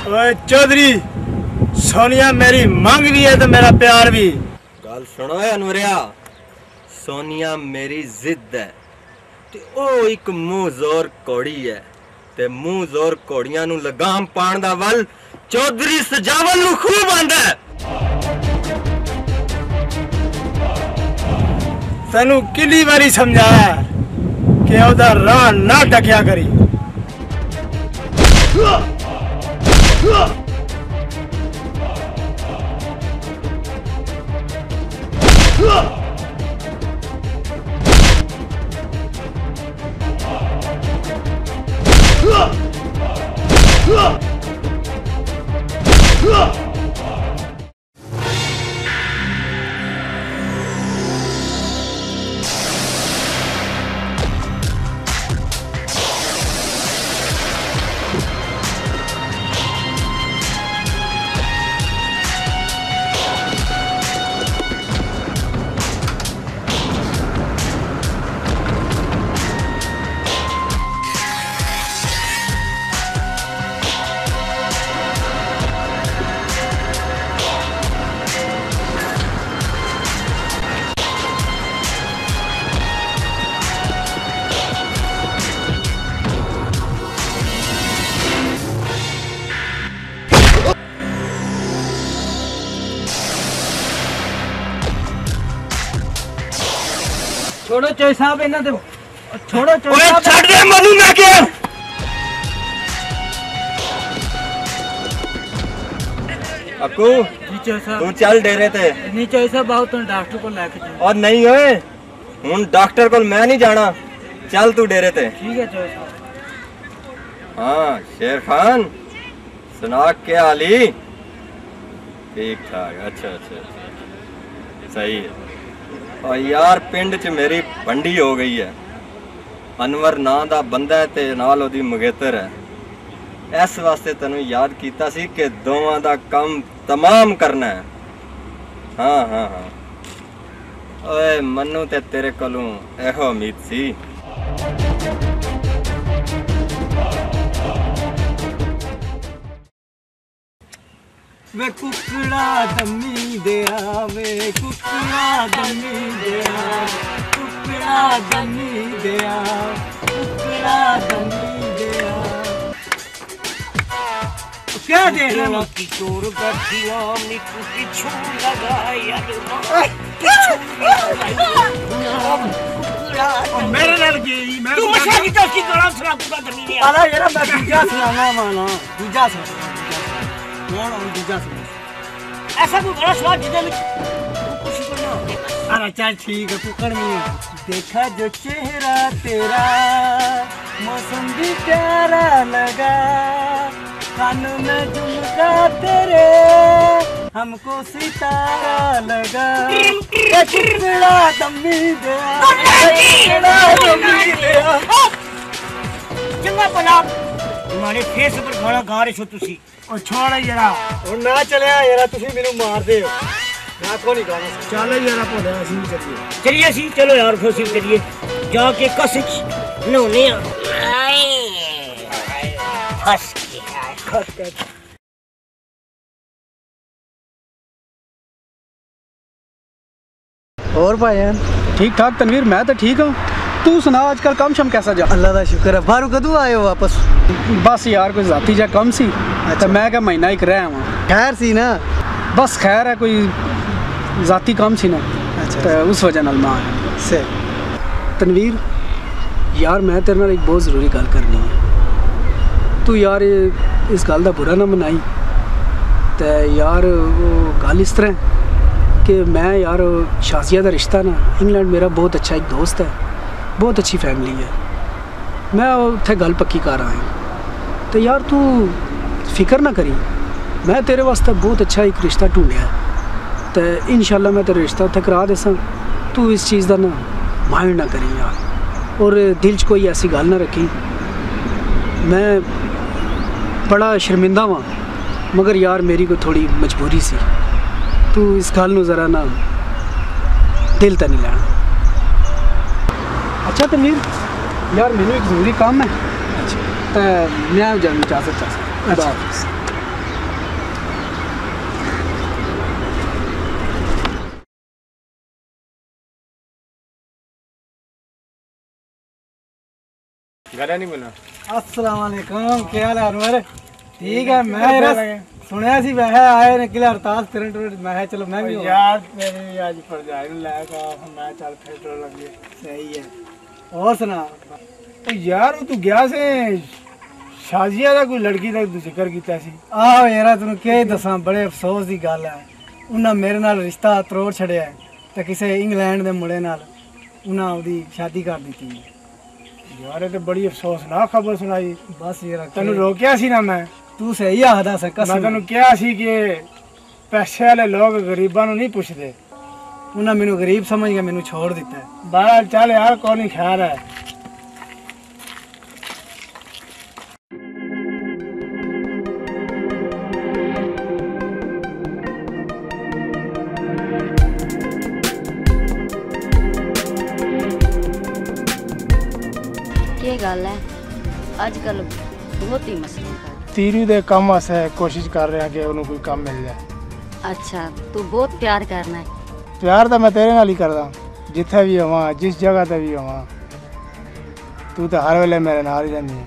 ओए चौधरी सोनिया मेरी मांग भी है तो मेरा प्यार भी। गल सुनो अनवरिया, सोनिया मेरी जिद है ते ओ एक मुंह जोर कौड़ी है ते मुंह जोर कौड़ियां नू लगाम पाण दा वल चौधरी सजावल नू खूब आंदा है। तैनू किली बारी समझाया कि ओदा राह ना टकिया करी। छोड़ो चोई साहब इन्हां दे छोड़ो चोई ओए साहब छड़ दे मनु ना के। अक्कू जी चोई साहब तू चल डेरे ते। नहीं चोई साहब बहुत तो डॉक्टर को लेके जाओ। और नहीं ओए हुन डॉक्टर को मैं नहीं जाना, चल तू डेरे ते। ठीक है चोई साहब। हाँ शेर खान सुना क्या हाली? ठीक ठाक, अच्छा अच्छा सही है। और यार पिंड च मेरी भंडी हो गई है। अनवर नां दा बंदा है ते नाल ओदी मंगेतर है। इस वास्ते तैनू याद कीता सी कि दोवां दा काम तमाम करना है। हाँ हाँ हाँ ओए मन्नू ते तेरे कोलों एहो उम्मीद सी। वे कुकड़ा दमी दिया, वे कुकड़ा दमी दिया, कुकड़ा दमी दिया, कुकड़ा दमी दिया। क्या देख रहे हो? की चोर बैठिया निकू पिछू लगाया मेरे नाल गई मैं तू मछली की चौकी गला सुना पूरा दमी दिया। अरे यार मैं दूजा सुनाना माना, दूजा सुना कौन और दूजा सुना। ऐसा कोई बड़ा स्वाद जिधर में खुशी को ना हो। अरे चल ठीक है कुकड़ में देखा जो चेहरा तेरा मौसम भी प्यारा लगा, कान में झुमका तेरे हमको सितारा लगा। ये टुकड़ा दमी दिया, टुकड़ा दमी दिया। चंगा भला तुम्हारे फेस पर गाना गा रहे हो तुसी। और छोड़ यारा और ना चले यार तुसी मेनू मार दे हो, मैं को नहीं गाना। चल यारा भोले ਅਸੀਂ ਚੱਲੀਏ। चलिए सी चलो यार फिर सी चलिए जाके कसिच नहाने फंस गया। और भाईजान ठीक ठाक तनवीर, मैं तो ठीक हूँ। तू सुना आजकल काम शम कैसा जा? अल्लाह का शुक्र है। बाहर कदू आए हो वापस? बस यार कोई जाती जा कम सी। तो मैं क्या महीना एक रहा वहाँ। खैर सी ना? बस खैर है, कोई जाती काम सी ना। अच्छा तो उस वजह नाल मैं आया। से तनवीर यार मैं तेरे नाल एक बहुत ज़रूरी गल करनी है। तू यार इस गल का बुरा ना मनाई। तो यार वो गल इस तरह कि मैं यार शाजिया का रिश्ता ना इंग्लैंड मेरा बहुत अच्छा एक दोस्त है, बहुत अच्छी फैमिली है। मैं उत्थे गल पक्की कर आया। तो यार तू फिक्र ना करी, मैं तेरे वास्ते बहुत अच्छा एक रिश्ता ढूंढिया। तो इंशाल्लाह मैं तेरा रिश्ता उत्थे करा देसा। तू इस चीज़ का ना माइंड ना करी यार, और दिल च कोई ऐसी गल ना रखी। मैं बड़ा शर्मिंदा हाँ, मगर यार मेरी कोई थोड़ी मजबूरी सी। तू इस गल नूं ज़रा ना दिल तो नहीं लेना। अच्छा तनवीर यार मैनू एक जरूरी काम है। अच्छा तो मैं जाने इजाजत चाह सकता। घर नहीं मिलना। अस्सलाम वालेकुम, क्या हाल है अनवर? ठीक है। मैं सुनया सी वैसे आए ने किला हड़ताल फिरन मैं चलो मैं भी यार मेरी आज परजाई लाएगा मैं चल फिर लग गया। सही है। और सुना तो यार तू गया से शाजिया दा कोई लड़की दा तू जिक्र कीता सी। आहो यार तैनूं क्या ही दसां, बड़े अफसोस दी गल है। उन्हां मेरे नाल रिश्ता त्रोड़ छड़िया ते किसे इंग्लैंड दे मुंडे नाल उन्हां ओदी शादी कर दी। यार ये तो बड़ी अफसोसनाक खबर सुनाई। बस यार तेनू रोकिया सी ना मैं। तू सही आखदा सा कसम। मैं तेनू कहा सी कि पैसे वाले लोग गरीबां नू नहीं पुछदे। उन्हां मैनू गरीब समझ के मैनू छोड़ दिता है। बहरहाल चल यार कोई नहीं खैर है। ਕੀ ਗੱਲ ਹੈ ਅੱਜ ਕੱਲ ਬਹੁਤ ਹੀ ਮਸਲੇ ਕਰ। तीरू दे काम वास्ते कोशिश कर रहे हैं कि उन्हें कोई काम मिल जाए। अच्छा तू बहुत प्यार करना है। प्यार तो मैं तेरे नाल ही करदा जिथे भी होवां जिस जगह ते भी होवां। तू तो हर वेले मेरे नाल ही रहंदी है।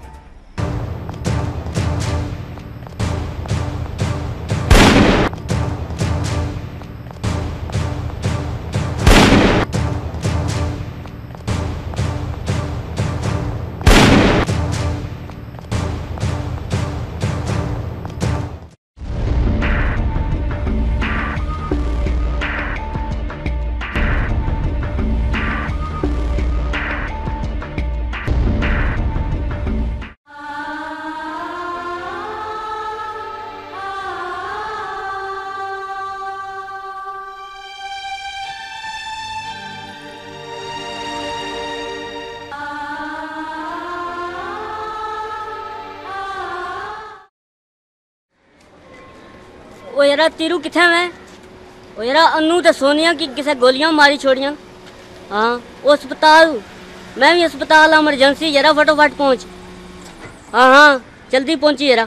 ओ यारा तीरू किथे मैं? ओ यारा अन्नू ते सोनिया की किसे गोलियां मारी छोड़ियां। हाँ वो अस्पताल, मैं भी अस्पताल इमरजेंसी यारा फटोफट पहुंच। हाँ हाँ जल्दी पहुंची यारा।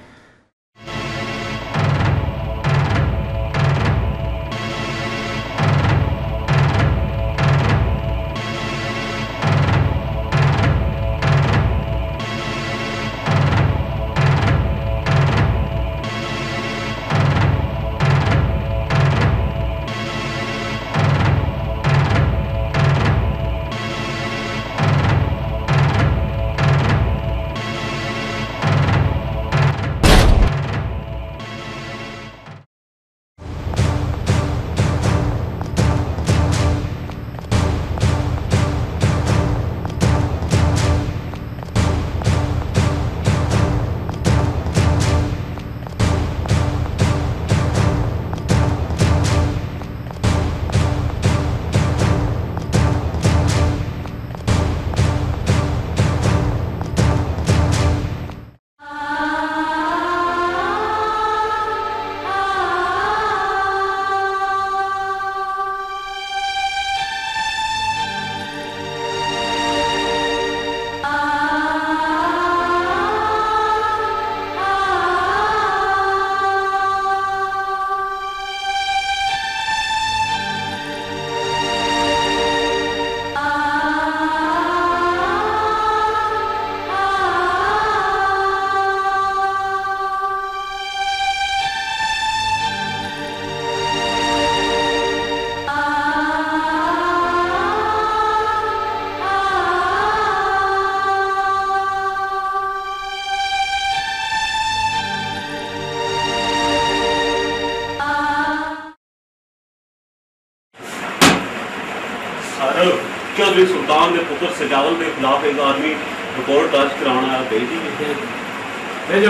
चौधरी सुल्तान के पुत्र सजावल के खिलाफ एक आदमी रिपोर्ट दर्ज कराना है, भेज दीजिए।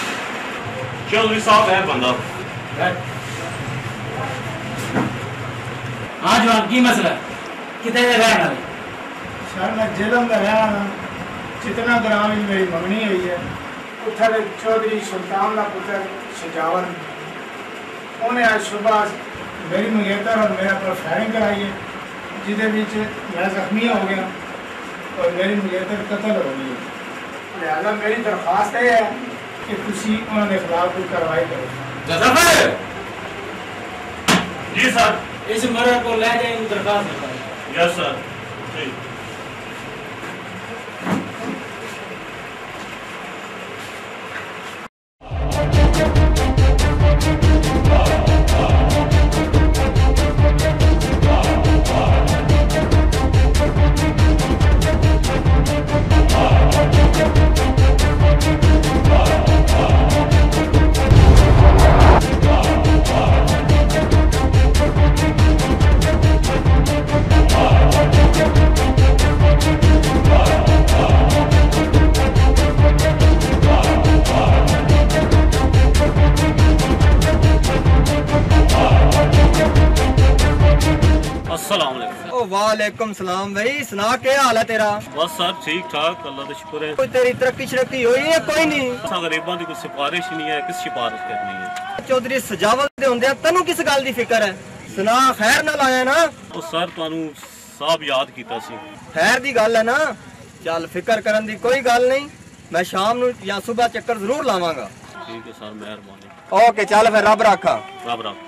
चौधरी साहब है बंदा। हाँ जवान की मसला कितने रहने वाले? सर मैं जेलम का रहना जितना ग्राम में मेरी मंगनी हुई है उधर चौधरी सुल्तान का पुत्र सजावल उन्हें आज सुबह मेरी मंगेतर और मेरे पर फायरिंग कराई है जिसके बीच मैं जख्मी हो गया और मेरी मंगेतर कत्ल हो गई। लिहाजा मेरी दरख्वास्त है कि तुसी उन्होंने खिलाफ कोई कार्रवाई करो। जी सर। इस मर्डर को ले जाए दरख्वास्त। Yes sir. जी वालेकुम सलाम भाई, सुना क्या हाल है तेरा? बस सर ठीक ठाक, अल्लाह का शुक्र है। कोई तेरी तरक्की शरक्की हुई है? कोई नहीं। गरीबां दी कोई सिफारिश नहीं है, किस सिफारिश करनी है? चौधरी सजावल दे हुंदे तैनू किस गल दी फिक्र है? सुना खैर नाल आया ना? ओ सर तुहानू साहब याद कीता सी। खैर दी गल है ना? चल फिक्र करन दी कोई गल नहीं, मैं शाम नू या सुबह चक्कर जरूर लावांगा। ठीक है सर, मेहरबानी। ओके चल फिर, रब रखा। रब रखा।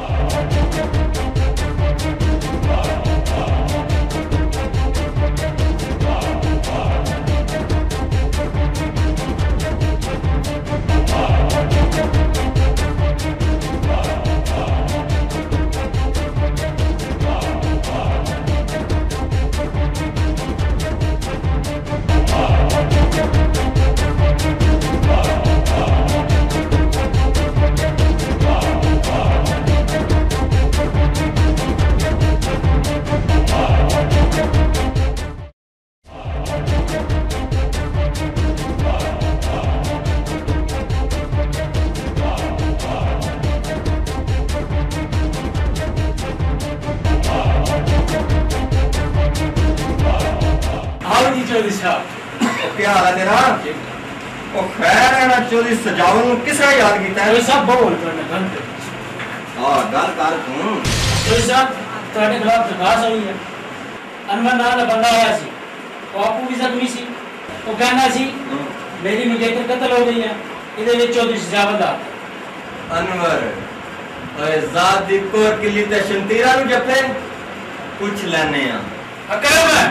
क्या हाल है तेरा? ओ खैर है ना चौधरी सजावल नू किसने याद कीता है? सब बोल करने गल हां गल कर तू। चोरी साहब ਤੁਹਾਡੇ ਖਿਲਾਫ ਦਰਖਾਸਤ ਹੋਈ ਹੈ। ਅਨਵਰ ਨਾਂ ਦਾ ਬੰਦਾ ਆਇਆ ਸੀ, ਉਹ ਆਪੂ ਵੀ ਜ਼ਖਮੀ ਸੀ। ਉਹ ਕਹਿੰਦਾ ਸੀ ਮੇਰੀ ਮੁਜੇਤਰ ਕਤਲ ਹੋ ਗਈ ਹੈ, ਇਹਦੇ ਵਿੱਚ ਚੌਧਰੀ ਸਜਾਵਲ ਦਾ। अनवर ओए जात दी कोर किली ते शंतीरा नु जफे पूछ लेने आ। अकरम है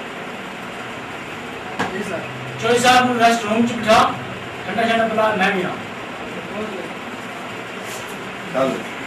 चोरी साहब ਨੂੰ ਰੈਸਟ ਰੂਮ ਚ ਬਿਠਾ, ਠੰਡਾ ਠੰਡਾ ਪਿਲਾ, ਮੈਂ ਵੀ ਆ। चल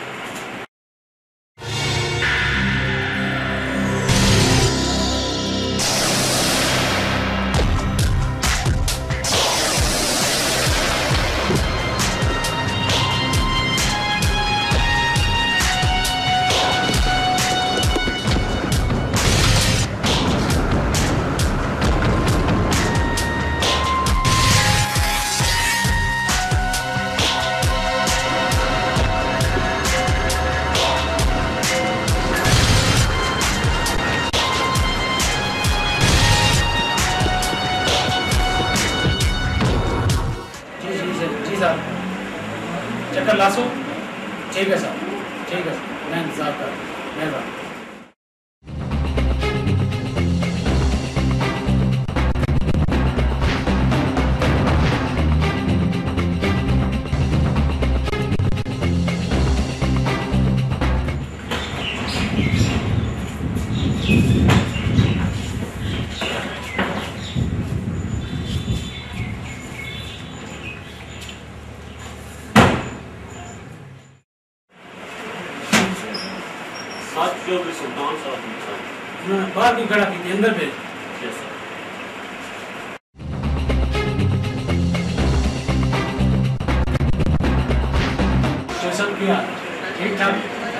चक्कर लासो। ठीक है साहब, ठीक है, मैं इंतजार कर। मेहरबानी। चौधरी सुल्तान साहब बाहर क्यों खड़ा कीजिए, अंदर भेज। Yes sir. सब किया ठीक ठाक।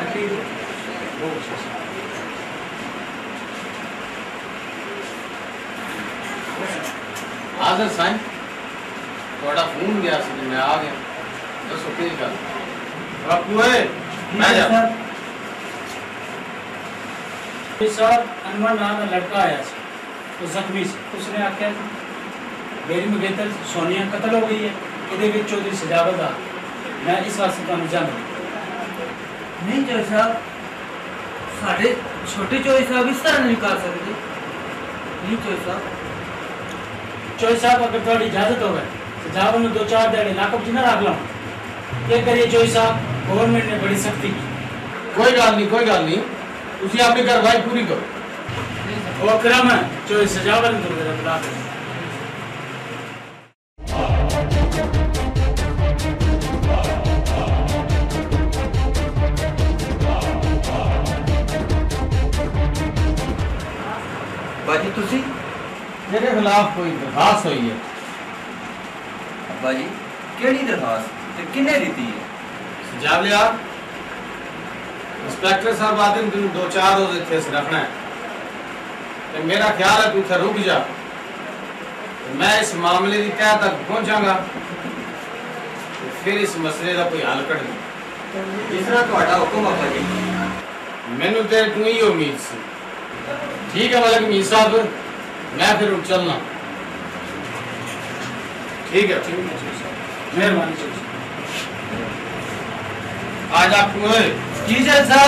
आदर साईं थोड़ा फोन गया सी, मैं आ गया। दसो की गल? बापू है मैं जा साहब अनवर नाम का लड़का आया सी, तो जख्मी सी। उसने आख्या मेरी मुगेतर सोनिया कतल हो गई है, ये चौधरी सजावत आ। मैं इस वास्ते तुहानू जानदा नहीं चौधरी साहब, साढ़े छोटे चौधरी साहब इस तरह नहीं कर सकते। नहीं चौधरी साहब। चौधरी साहब अगर थोड़ी इजाजत हो गई सजावत में 2-4 दिहाड़े नाकब च ना रख लो। ये करिए चौधरी साहब, गवर्नमेंट ने बड़ी सख्ती की। कोई गल नहीं, कोई गल नहीं, तुसी अपनी कार्रवाई पूरी करो। वो अकरम है चौधरी सजावत ने तो बुला के बाजी तुसी मेरे खिलाफ कोई दरखास्त हुई है? अब्बा जी केड़ी दरखास्त ते किन्ने दी है? सजावलिया इंस्पेक्टर साहब आते हैं, तुम 2-4 रोज इत्थे रखना है। तो मेरा ख्याल है तू इत्थे रुक जा, तो मैं इस मामले की तह तक पहुंचागा, तो फिर इस मसले का कोई हल कढना। जिस तरह तुहाडा हुक्म अब्बा जी। मैनू तेरे तू ही उम्मीद सी, ठीक है मलिक मीर साहब, मैं फिर उठ चलना। ठीक है मेहरबानी चौधरी साहब। आज आप जी जज साहब।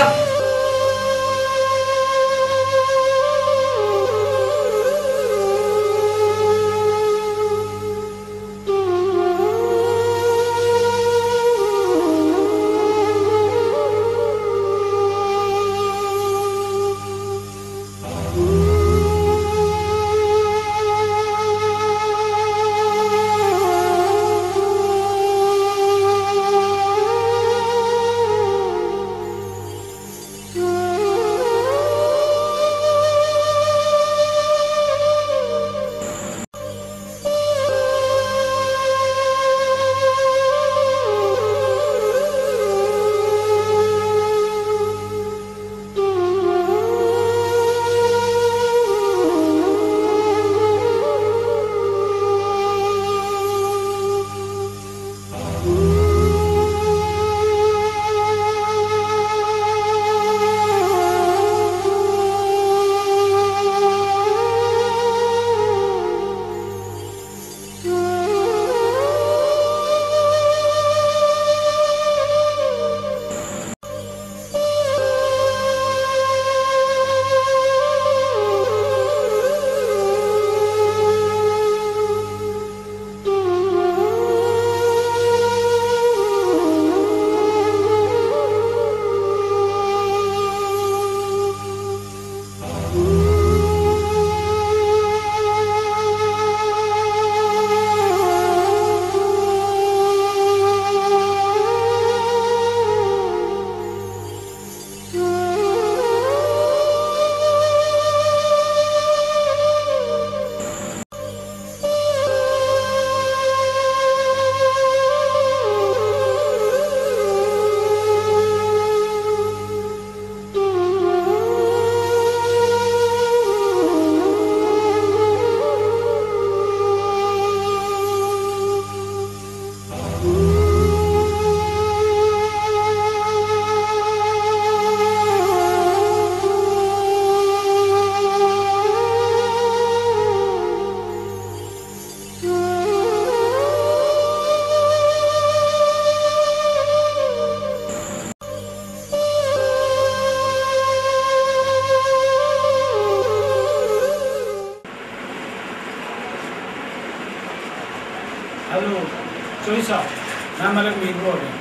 हेलो चौधरी साहब, मैं मलिक मीर बोल रहा हूँ।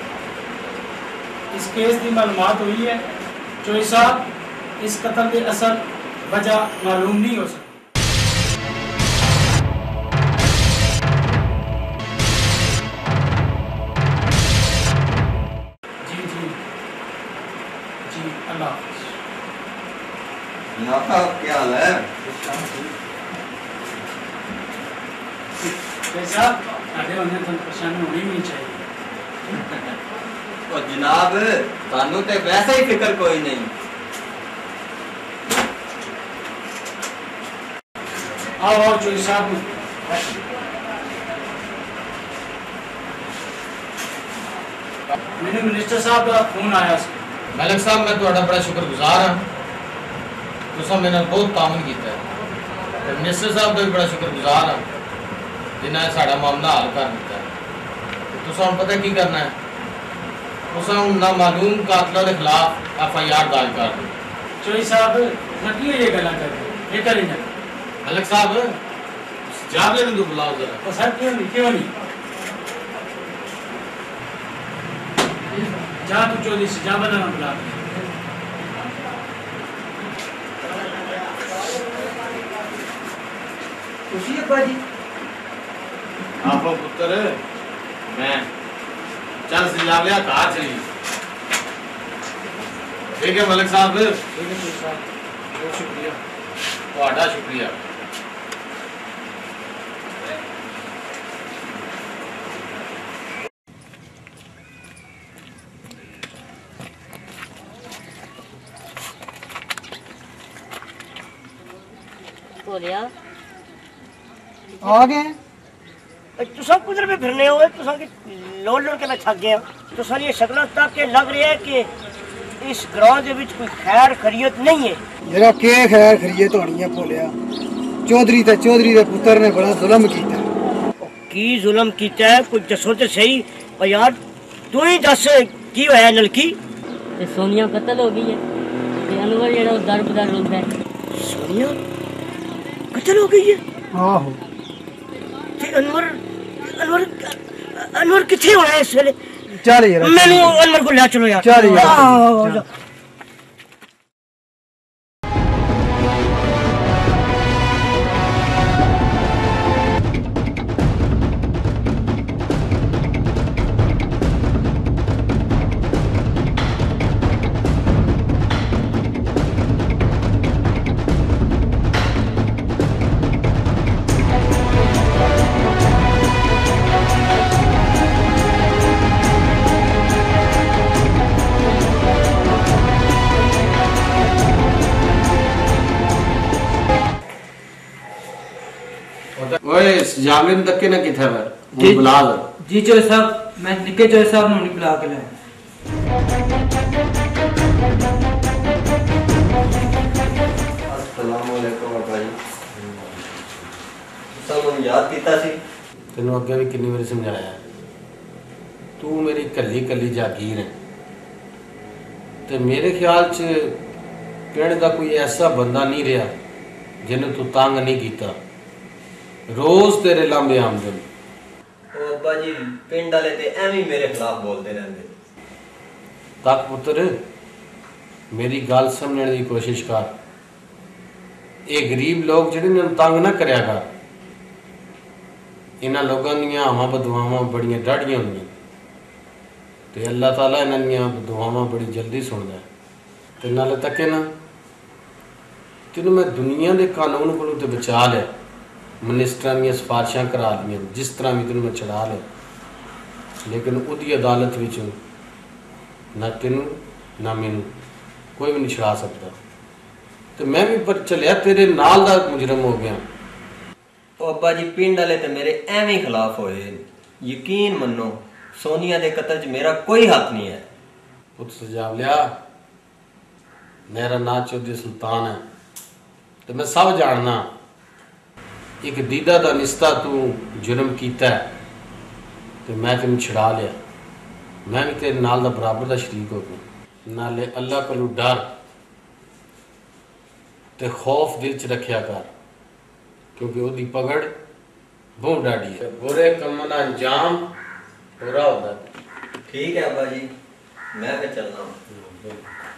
इस केस की मालूमात हुई है चौधरी साहब, इस कत्ल की असल वजह मालूम नहीं हो सकती। जी जी जी, अल्लाह हाफ़िज़। क्या हाल है? साहब साढ़े होने तो परेशानी होनी नहीं चाहिए। और जनाब सानू ते वैसे ही फिक्र कोई नहीं। आओ आओ चौधरी साहब, मैंने मिनिस्टर साहब का फोन आया सी। मलिक साहब मैं ਤੁਹਾਡਾ बड़ा शुक्रगुजार हाँ, तुसा मेरे नाल बहुत तामन किया है। मिनिस्टर साहब का भी बड़ा शुक्रगुजार हाँ जिन्हें साड़ा मामला हल कर दिता है। तुसा हुण पता की करना है, तुसा हुण ना मालूम कातलों के खिलाफ FIR दर्ज कर दो। चौधरी साहब नकली ये गल्ला कर ये करी ना। मलिक साहब जाब लेने दो, बुलाओ जरा। तो सर क्यों नहीं जा तू चौधरी से जा, बना बुला। खुशी है बाजी? आप पुत्र मैं चल सिला लिया कहा चली। ठीक है मलिक साहब, ठीक है चौधरी साहब, बहुत शुक्रिया। ਤੁਹਾਡਾ शुक्रिया। बोलिया आ गए तुसा कुधर पे फिरने हो? तुसा की लोड़ लोड़ के मैं थक गया। तुसा ये शक्ल तक के लग रहा है कि इस ग्रां दे विच कोई खैर खैरियत नहीं है। जरा के खैर खरीए तोड़ियां भोलिया चौधरी दे पुत्र ने बड़ा जुल्म कीता की जुल्म कीता है कुछ दसो तो सही और यार तू ही दस की होया नलकी ते सोनिया कत्ल हो गई है ते अनवर जेड़ा दर बदर रोंदा है सोनिया कत्ल हो गई है आहो ते अनवर अनवर अनवर किथे होना है इस वेले चल यार मैनू अनवर को ले चलो यार चल यार ओए जामिन तक के ना किथे है जी बुला लो जी चोई साहब मैं निके चोई साहब नु बुला के लाया अस्सलाम वालेकुम बाबा जी सब याद कीता सी तेनों अगे भी कितनी बार समझाया तू मेरी कली कली जागीर है ते मेरे ख्याल च पिंड दा कोई ऐसा बंदा नहीं रहा जिन्हें तू तंग नहीं कीता रोज तेरे लांबे आमदन ओ अब्बा जी पिंड वाले ते एवें मेरे खिलाफ बोलते रहंदे तक पुत्र मेरी गल समझने की कोशिश कर ये गरीब लोग जिहड़े तंग ना करया कर इन्हां लोगां दीयां आवां बदुआवां बड़ियां डाढ़ियां होंदियां ते अल्लाह ताला इन्हां दीयां बदुआवां बड़ी जल्दी सुनदा है ते नाले तके ना तेनों मैं दुनिया के कानून कोलों ते बचा लिया मिनिस्टर दी सिफारिशां करा लियां जिस तरह भी तेन मैं छड़ा लिया लेकिन उहदी अदालत विचों ना तेनू ना मैनू कोई भी नहीं छड़ा सकता तो मैं भी पर चलिया तेरे नाल दा मुजरम हो गया ओ अब्बा जी पिंड वाले ते मेरे एवें खिलाफ होए यकीन मनो सोनिया दे कत्ल च मेरा कोई हक नहीं है पुत सजाव लिया मेरा नाम चौधरी सुल्तान है तो मैं सब जानना एक दीदा दा निस्ता तू जुर्म कीता है तो मैं तेन छड़ा लिया मैं भी तेरे नाल दा बराबर दा शरीक हो गया नाले अल्लाह कोलू डर ते खौफ दिल च रखिया कर क्योंकि ओदी पगड़ बहुत डाढ़ी है बुरे कम्मां दा अंजाम बुरा होता है ठीक है अब्बा जी मैं फिर चलना हूँ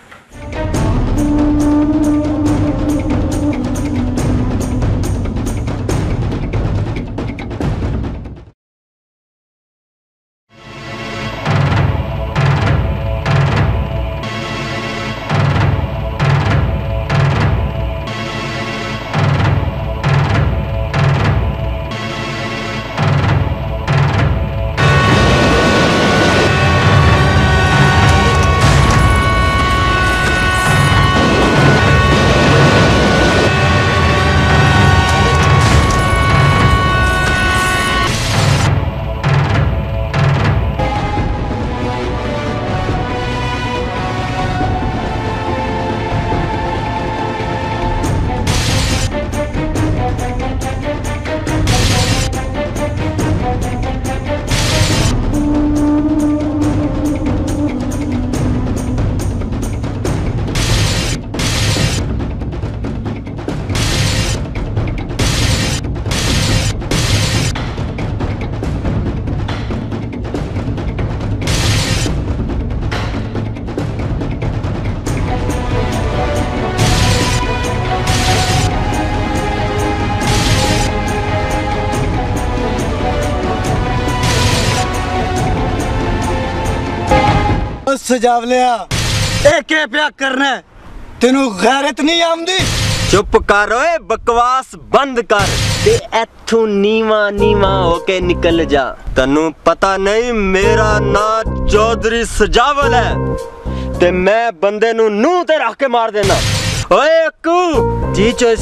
सजावलिया ए क्या प्या करना तेनू गैरत नहीं आमदी चुप कर ओए बकवास बंद कर ते इथों नीवा नीवा होके निकल जा तन्नू पता नहीं मेरा नाम चौधरी सजावल है ते मैं बंदे नू नूह ते रख के मार देना ओए अक्कू जी चोई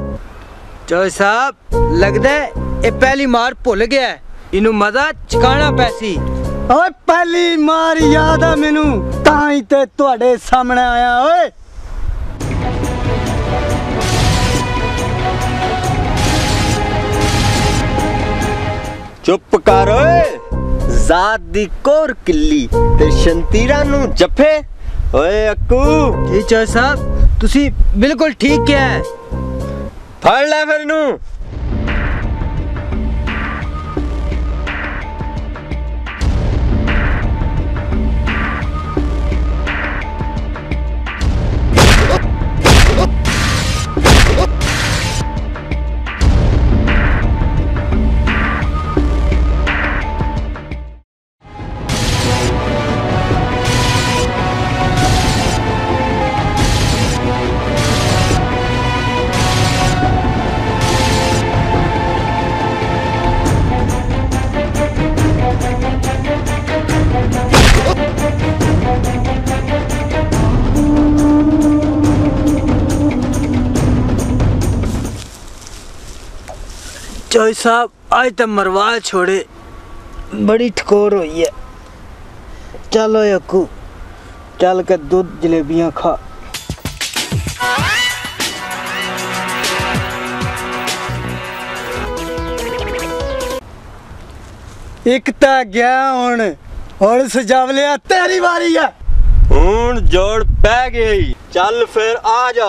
साहब लगदा है ये पहली मार भुल गया है इनू मजा चकाना पैसी ओए पहली मार याद आ मैनू तां ही ते तुहाडे सामने आया ओए चुप कर ओए जात दी कोर किल्ली ते शंतीरा नु जफे ओए अक्कू जी चौधरी साहब तुसी बिल्कुल ठीक क्या है फड़ ले फिर नू चौधरी साहब आज तो मरवा छोड़े बड़ी ठकोर हुई है। चलो अक्कू चल के दूध जलेबियां खा। एक ता गया हुण सजावलिया तेरी बारी है। हुण जोड़ पै गई चल फिर आ जा।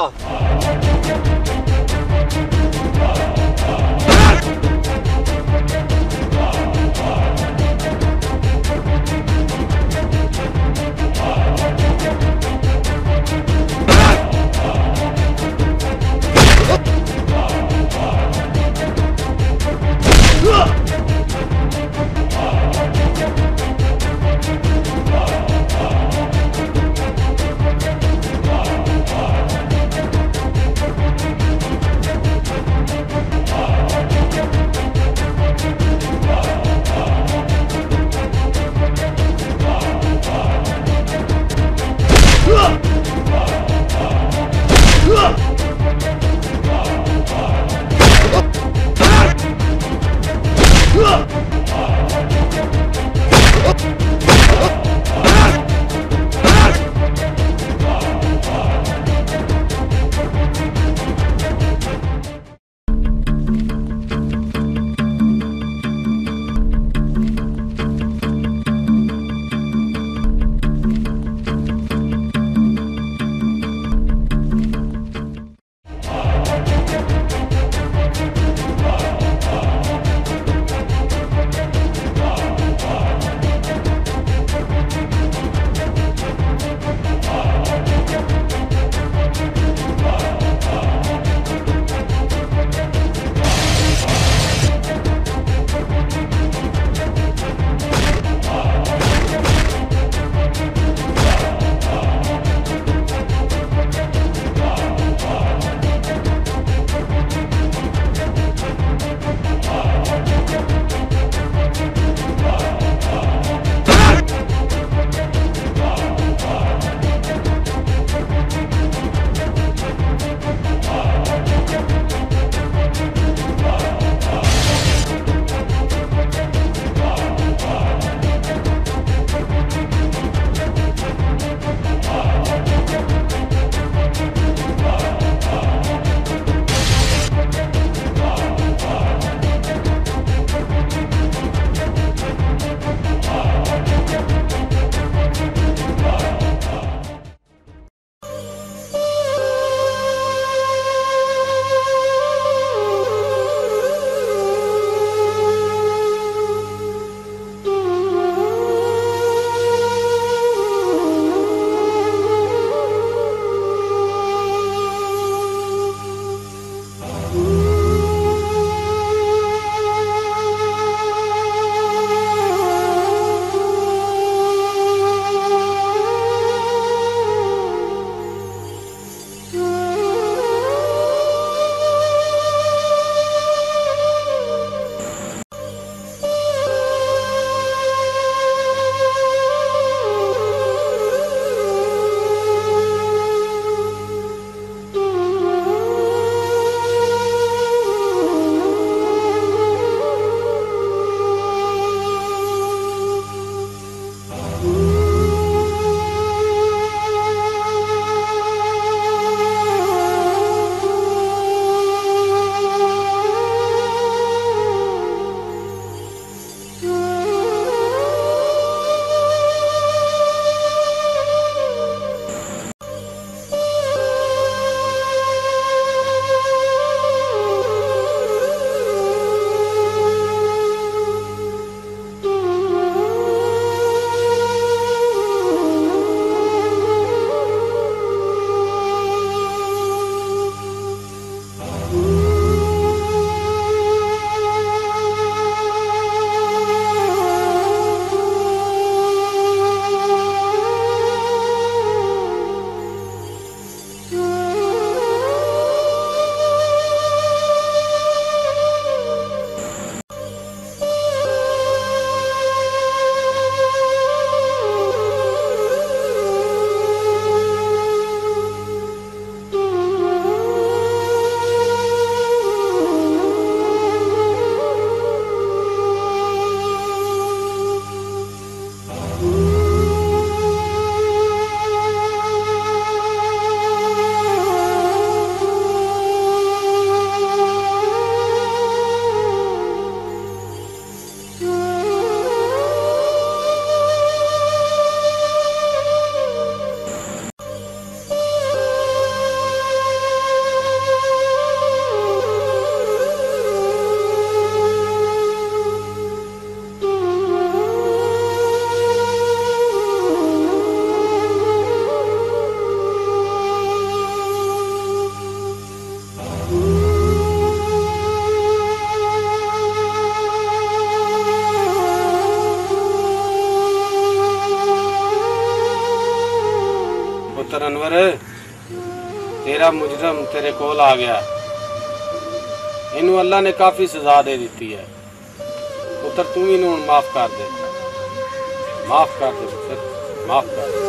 शूकर तेरा मुजरम तेरे कोल आ गया। इनू अल्लाह ने काफ़ी सजा दे दी है। पुत्र तू भी इनू माफ़ कर दे, माफ़ कर दे पुत्र, माफ़ कर दे।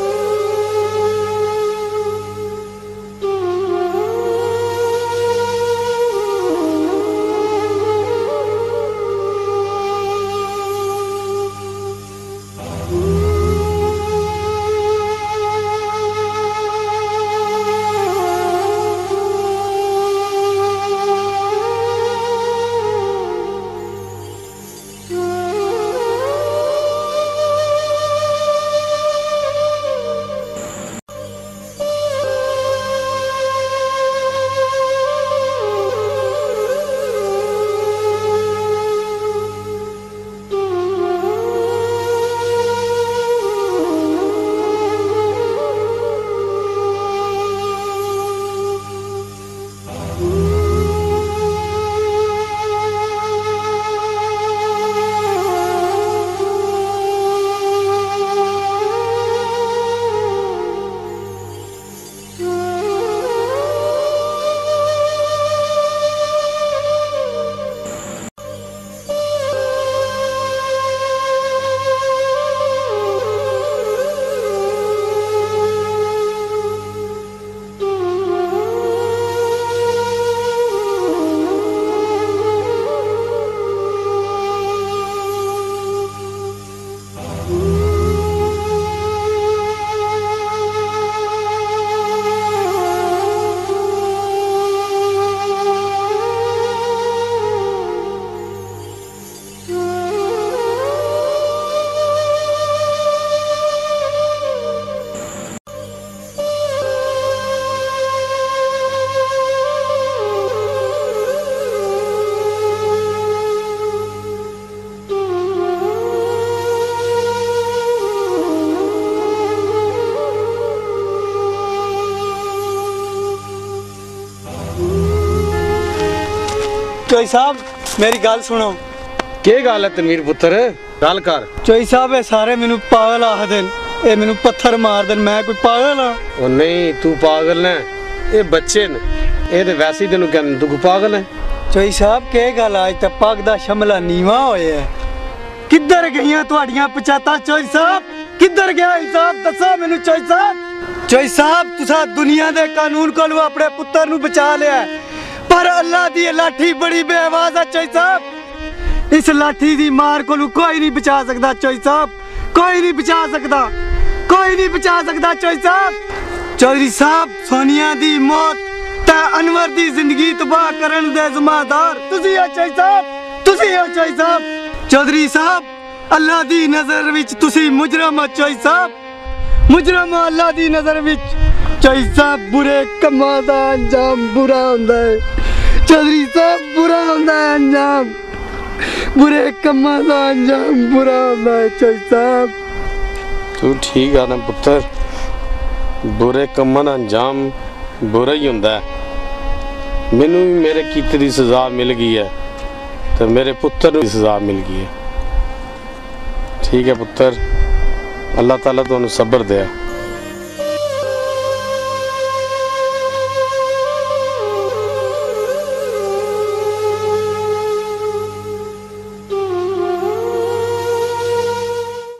चोई साहब मेरी गल सुनो। के गल है तनवीर पुत्र, गल कर। चोई साहब ये सारे मैनू पागल आखदे न, ये मैनू पत्थर मार देन, मैं कोई पागल हाँ? ओ नहीं तू पागल है, ये बच्चे न, ये ते वैसे ही तेनू कहन तू पागल है। चोई साहब के गल आज तक पग दा शमला नीवा होया है। किधर गईयां तुहाडियां पचाता चोई साहब, किधर गया हिसाब दसो मैनू चोई साहब। चोई साहब तुसा दुनिया दे कानून कोलों अपने पुत्तर नू बचा लिया, पर अल्लाह दी लाठी बड़ी बेआवाज है चोई साहब। इस लाठी दी मार कोलों कोई नहीं बचा सकता चोई साहब, कोई नहीं बचा सकता, कोई नहीं बचा सकता चोई साहब। चौधरी साहब सोनिया दी मौत ते अनवर दी जिंदगी तबाह करन दे जिम्मेदार तुसी हो चोई साहब, तुसी हो चोई साहब। चौधरी साहब अल्लाह दी नजर विच तुसी मुजरम हो चोई साहब, मुजरम हो अल्लाह दी नजर विच। चोई साहब बुरे कम्मां दा अंजाम बुरा हुंदा है, चौधरी साहब बुरा हुंदा है अंजाम, बुरे कम्मां दा अंजाम बुरा हुंदा है चोई साहब। तू ठीक है ना पुत्र, बुरे कम्मां दा अंजाम बुरा ही हुंदा है। मैनू भी मेरे कीते दी सजा मिल गई है तो मेरे पुत्र नू भी सजा मिल गई है। ठीक है पुत्र, अल्लाह ताला तुहानू सब्र दे।